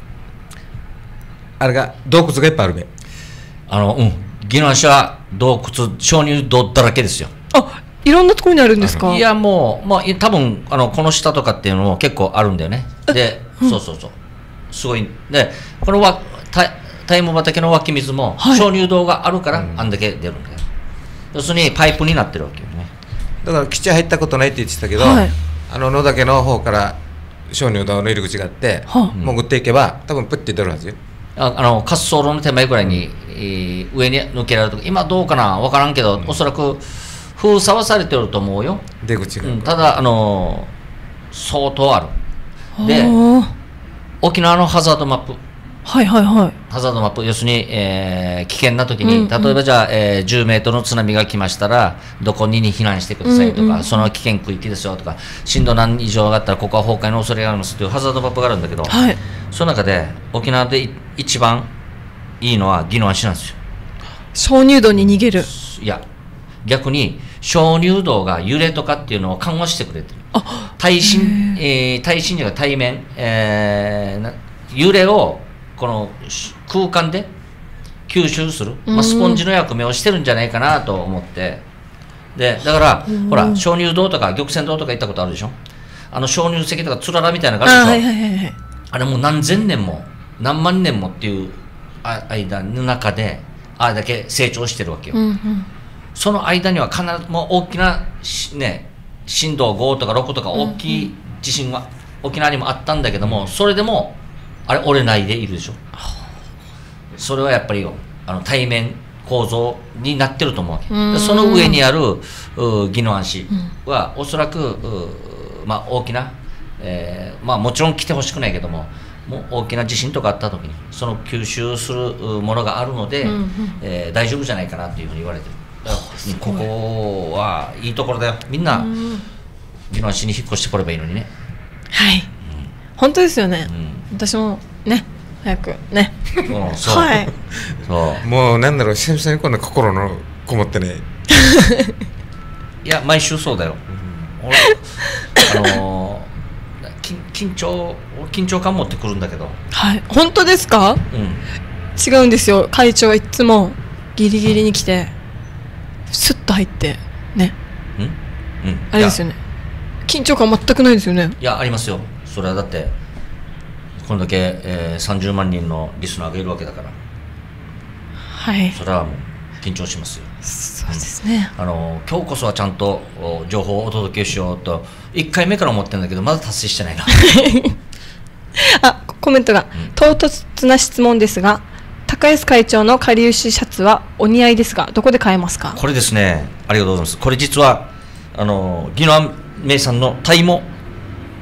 あれが洞窟がいっぱいあるべ。 あのうん宜野湾市は洞窟鍾乳洞だらけですよ。 あいろんなところにあるんですか？ いやもうまあ多分あのこの下とかっていうのも結構あるんだよね。で、うん、そうそうそうすごいでこのはたタイム畑の湧き水も鍾乳洞があるから、はい、あんだけ出るんだよ。要するにパイプになってるわけよね。 だから基地入ったことないって言ってたけど、はい、あの野岳の方から鍾乳洞の入り口があって、はあ、潜っていけば多分プッて出るはずよ。 ああの滑走路の手前ぐらいに、うんえー、上に抜けられると今どうかな分からんけど、うん、おそらく封鎖はされてると思うよ出口が、 うん、ただあのー、相当ある。で沖縄のハザードマップはいはいはいハザードマップ要するに、えー、危険な時に、うんうん、例えばじゃあ、えー、じゅうメートルの津波が来ましたらどこに避難してくださいとか、うんうん、その危険区域ですよとか震度何以上上がったらここは崩壊の恐れがありますというハザードマップがあるんだけど、はい、その中で沖縄で一番いいのは宜野湾市なんですよ。 鍾乳洞に逃げる。 いや逆に鍾乳洞が揺れとかっていうのを緩和してくれてる。あ耐震、えー、耐震じゃない対面、えー、揺れをこの空間で吸収する、まあ、スポンジの役目をしてるんじゃないかなと思って、でだからほら鍾乳洞とか玉泉洞とか行ったことあるでしょ。あの鍾乳石とかつららみたいなのがあるでしょ。 あ,、はいはいはい、あれもう何千年も何万年もっていう間の中であれだけ成長してるわけよ、うんうん、その間には必ずもう大きな、ね、震度ごとかろくとか大きい地震は沖縄にもあったんだけども、それでもあれ折れないでいるでしょ。それはやっぱりあの対面構造になってると思うわけ。その上にある宜野湾市はおそらく、まあ、大きな、えーまあ、もちろん来てほしくないけどももう大きな地震とかあった時にその吸収するものがあるので、うんうんえー、大丈夫じゃないかなっていうふうに言われてる。だからここはいいところだよ。みんな宜野湾市に引っ越してこればいいのにね。 はい、うん、本当ですよね、うん、私もね早くね、 うん、そうはいそうもうなんだろう久々にこんな心のこもってねいや毎週そうだよ、うん、俺あのー、緊張緊張感持ってくるんだけど。 はい本当ですか、うん、違うんですよ。会長はいつもギリギリに来てスッと入ってね、うんうん、あれですよね。緊張感全くないですよね。 いやありますよ。それはだってこんだけ、えー、さんじゅうまんにんのリスナーがいるわけだから。 はいそれはもう緊張しますよ。 そうですね、 うん、あの今日こそはちゃんと情報をお届けしようといっかいめから思ってるんだけどまだ達成してないなあコメントが、うん、唐突な質問ですが高安会長のかりゆしシャツはお似合いですがどこで買えますか？ これですねありがとうございます。これ実はあの宜野湾名産のタイモ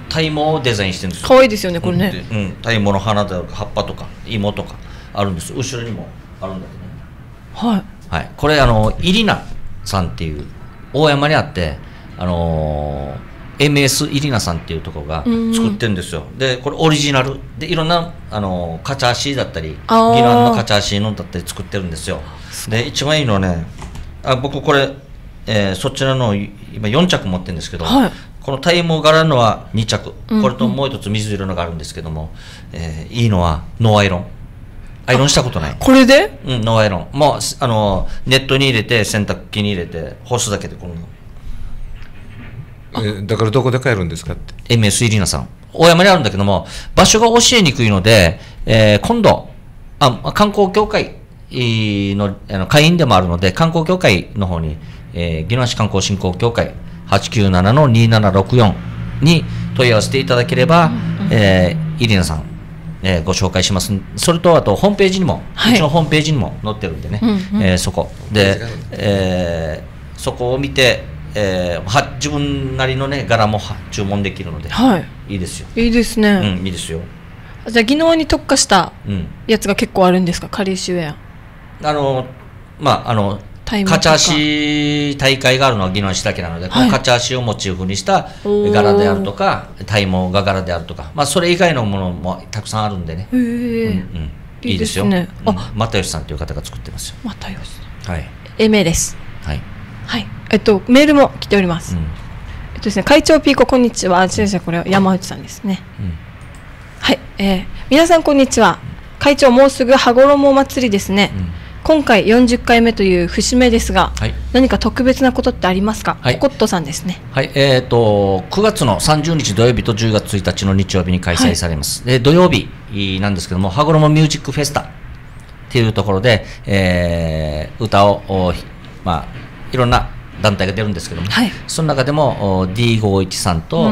体毛をデザインしてるんですよ。 可愛いですよねこれね。 うん、体毛の花とか葉っぱとか芋とかあるんですよ。後ろにもあるんだけどね。はい、はい、これあのイリナさんっていう大山にあって、あのー、エムエス イリナさんっていうところが作ってるんですよ。でこれオリジナルでいろんな、あのー、カチャーシーだったりギランのカチャーシーのだったり作ってるんですよ。で一番いいのはね、あ僕これ、えー、そちらの今よん着持ってるんですけど、はい、この体毛柄のはに着、これともう一つ水色のがあるんですけども、えー、いいのはノーアイロン。アイロンしたことない。 これで？ うん、ノーアイロン。もうあのネットに入れて洗濯機に入れて干すだけでこの。 えだからどこで買えるんですかって。 エムエス イリナさん。大山にあるんだけども場所が教えにくいので、えー、今度あ観光協会のあの会員でもあるので観光協会の方に、えー、宜野湾市観光振興協会 はちきゅうななのにななろくよん に問い合わせていただければ、えー、イリナさん、えー、ご紹介します。それとあとホームページにも、はい、うちのホームページにも載ってるんでね、うんうん、えー、そこで、えー、そこを見て、えー、は自分なりのね柄も注文できるので、はい、いいですよ。 いいですね。 うん、いいですよ。 じゃあ宜野湾に特化したやつが結構あるんですか、カリーシュウェア。 あのまああのカチャーシー大会があるのは宜野湾市だけなので、はい、このカチャーシーをモチーフにした柄であるとか体毛が柄であるとか、まあ、それ以外のものもたくさんあるんでね、へー、うんうん、いいですよ。いいですね。あ、うん、又吉さんという方が作ってますよ。 又吉さん、はい、 英明です。 はい、 はい、えっとメールも来ております。うん、えっとですね、会長ピーコこんにちは。先生これは山内さんですね。うん、はい、えー、皆さんこんにちは。会長もうすぐ羽衣祭りですね。うん、今回よんじゅっかいめという節目ですが、はい、何か特別なことってありますか？はい、ココットさんですね。 はい、えーと、くがつのさんじゅうにち土曜日とじゅうがつついたちの日曜日に開催されます。はい、で土曜日なんですけども、羽衣ミュージックフェスタっていうところで、えー、歌を、まあ、いろんな団体が出るんですけども、はい、その中でも ディーごじゅういち さんと、うん、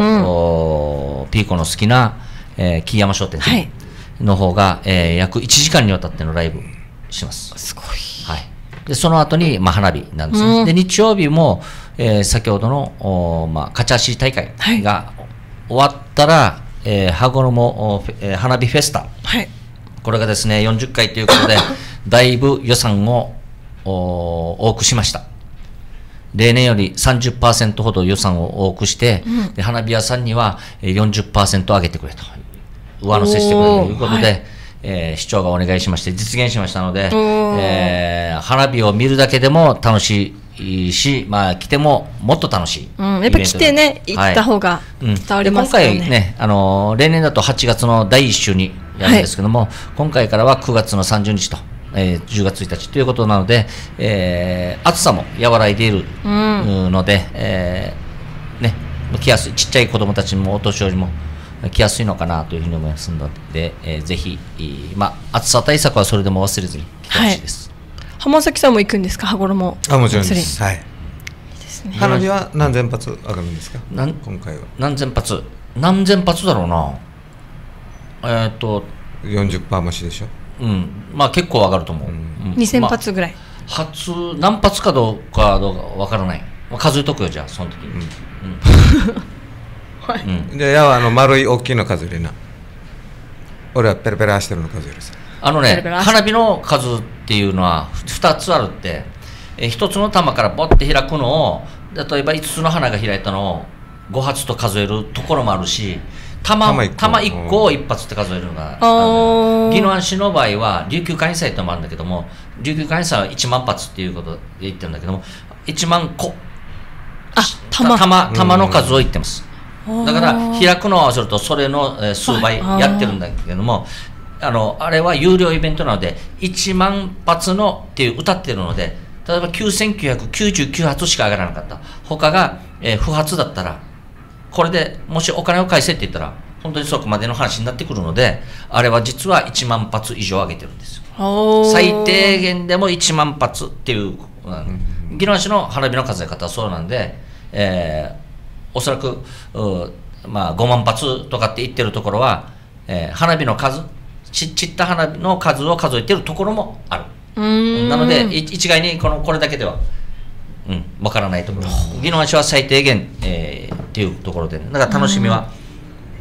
ピーコの好きな、えー、木山商店の方が、えー、約いちじかんにわたってのライブします。 すごい。 はい。でその後にまあ花火なんですね。うん、で日曜日も、えー、先ほどのおまあカチャーシー大会が終わったら、はい、えー、羽衣、えー、花火フェスタ、はい、これがですねよんじゅっかいということでだいぶ予算をお多くしました。例年より さんじゅっパーセント ほど予算を多くして、うん、で花火屋さんには よんじゅっパーセント 上げてくれと上乗せしてくれということで、はい、えー、市長がお願いしまして実現しましたので、えー、花火を見るだけでも楽しいし、まあ、来てももっと楽しい、 うん、やっぱ来てね行った方が伝わりますよね。 はい、うん、今回ね、あのー、例年だとはちがつのだいいっ週にやるんですけども、はい、今回からはくがつのさんじゅうにちと、えー、じゅうがつついたちということなので、えー、暑さも和らいでいるので、うん、えー、ね、来やすいちっちゃい子どもたちもお年寄りも来やすいのかなというふうに思いますので、えー、ぜひ、まあ、暑さ対策はそれでも忘れずに来てほしいです。はい、 浜崎さんも行くんですか、羽衣。 あ、もちろんです。はい。いいですね。花火は何千発上がるんですか。今回は。 何千発、何千発だろうな。えー、っと。 よんじゅっパーセント 増しでしょ。 うん、まあ結構上がると思う。うん、 にせん発ぐらい。 まあ、発何発かどうかどうかわからない。まあ、数えとくよじゃあその時に。うん。うんはい、うん、でやはあの丸い大きいの数よりな、俺はペラペラしてるの数よりさ、 あのね花火の数っていうのはふたつあるって、えひとつの玉からボッて開くのを例えばいつつの花が開いたのをごはつと数えるところもあるし、玉いっこをいっぱつって数えるのがある。宜野湾市の場合は琉球火炎祭ってのもあるんだけども、琉球火炎祭はいちまんぱつっていうことで言ってるんだけども、いちまんこ、 あ、玉玉玉の数を言ってます。だから開くのを合わせるとそれの数倍やってるんだけども、あのあれは有料イベントなのでいちまんぱつのっていう歌ってるので、例えばきゅうせんきゅうひゃくきゅうじゅうきゅうはつしか上がらなかった、他が、えー、不発だったらこれでもしお金を返せって言ったら本当にそこまでの話になってくるので、あれは実はいちまんぱつ以上上げてるんですよ。最低限でもいちまんぱつっていう、宜野湾市の花火の数え方はそうなんで、えーおそらく、まあ、ごまんぱつとかって言ってるところは、えー、花火の数ち散った花火の数を数えてるところもある。なので一概にこのこれだけでは、うん、分からないところ。宜野湾市は最低限、えー、っていうところで、ね、だから楽しみは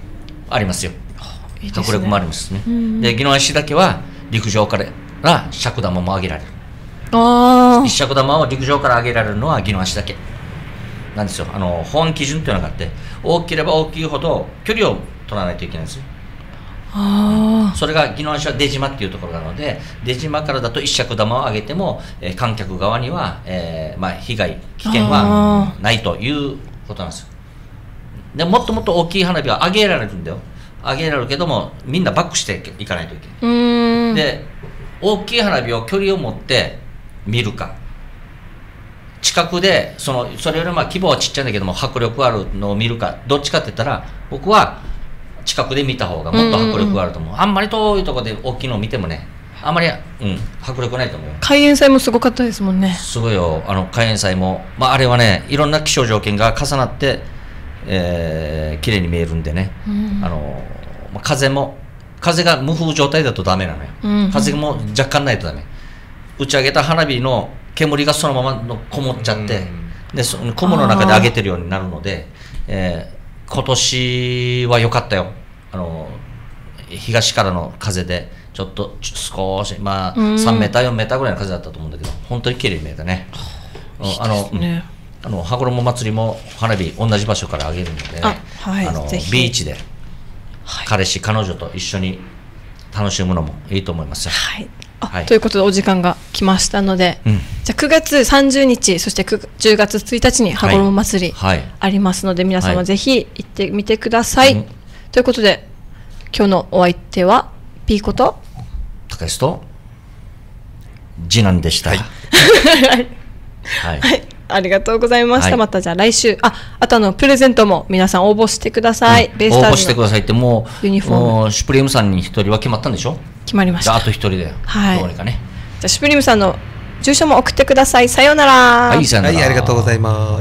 ありますよ。いいですね、迫力もありますね。で宜野湾市だけは陸上から尺玉も上げられる。あ一尺玉を陸上から上げられるのは宜野湾市だけなんですよ。あの保安基準というのがあって、大きければ大きいほど距離を取らないといけないんですよ。あそれが宜野湾市は出島っていうところなので、出島からだと一尺玉を上げても、えー、観客側には、えーまあ、被害危険はないということなんですよ。でもっともっと大きい花火は上げられるんだよ。上げられるけどもみんなバックしていかないといけない。で大きい花火を距離を持って見るか、近くでそのそれよりまあ規模はちっちゃいんだけども迫力あるのを見るか、どっちかって言ったら僕は近くで見た方がもっと迫力があると思う。うんうんうん、あんまり遠いところで大きいのを見てもね、あんまり、うん、迫力ないと思う。 開園祭もすごかったですもんね。 すごいよ。あの開園祭も、まあ、あれはねいろんな気象条件が重なって、えー、綺麗に見えるんでね、うん、あのまあ、風も風が無風状態だとダメなのよ。うんうん、風も若干ないとダメ。打ち上げた花火の煙がそのままのこもっちゃって、うん、でその雲の中で上げてるようになるので、えー、今年は良かったよ。あの東からの風でちょっと少しまあ、うん、さんメーターよんメーターぐらいの風だったと思うんだけど、本当に綺麗に見えたね。あの、ね、あの羽衣祭りも花火同じ場所から上げるので、あ、はい、あのビーチで彼氏彼女と一緒に楽しむのもいいと思いますよ。はい、 はい、ということでお時間が来ましたので、うん、じゃあくがつさんじゅうにちそしてじゅうがつついたちに羽衣祭りありますので、はい、皆様ぜひ行ってみてください。はい、ということで今日のお相手はピーコと高橋と次男でした。はい、 はいはい、ありがとうございました。はい、またじゃあ来週、あ、あとあのプレゼントも皆さん応募してください。 うん、ベイスターズの応募してくださいってもうユニフォーム、もうシュプリームさんにひとりは決まったんでしょ。 決まりました。 あとひとりだよ。はい。どうにかね。 じゃあシュプリームさんの住所も送ってください。さようなら。 はい、さようなら。 はい、ありがとうございます。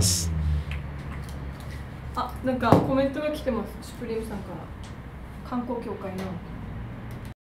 あ、なんかコメントが来てます。シュプリームさんから観光協会の。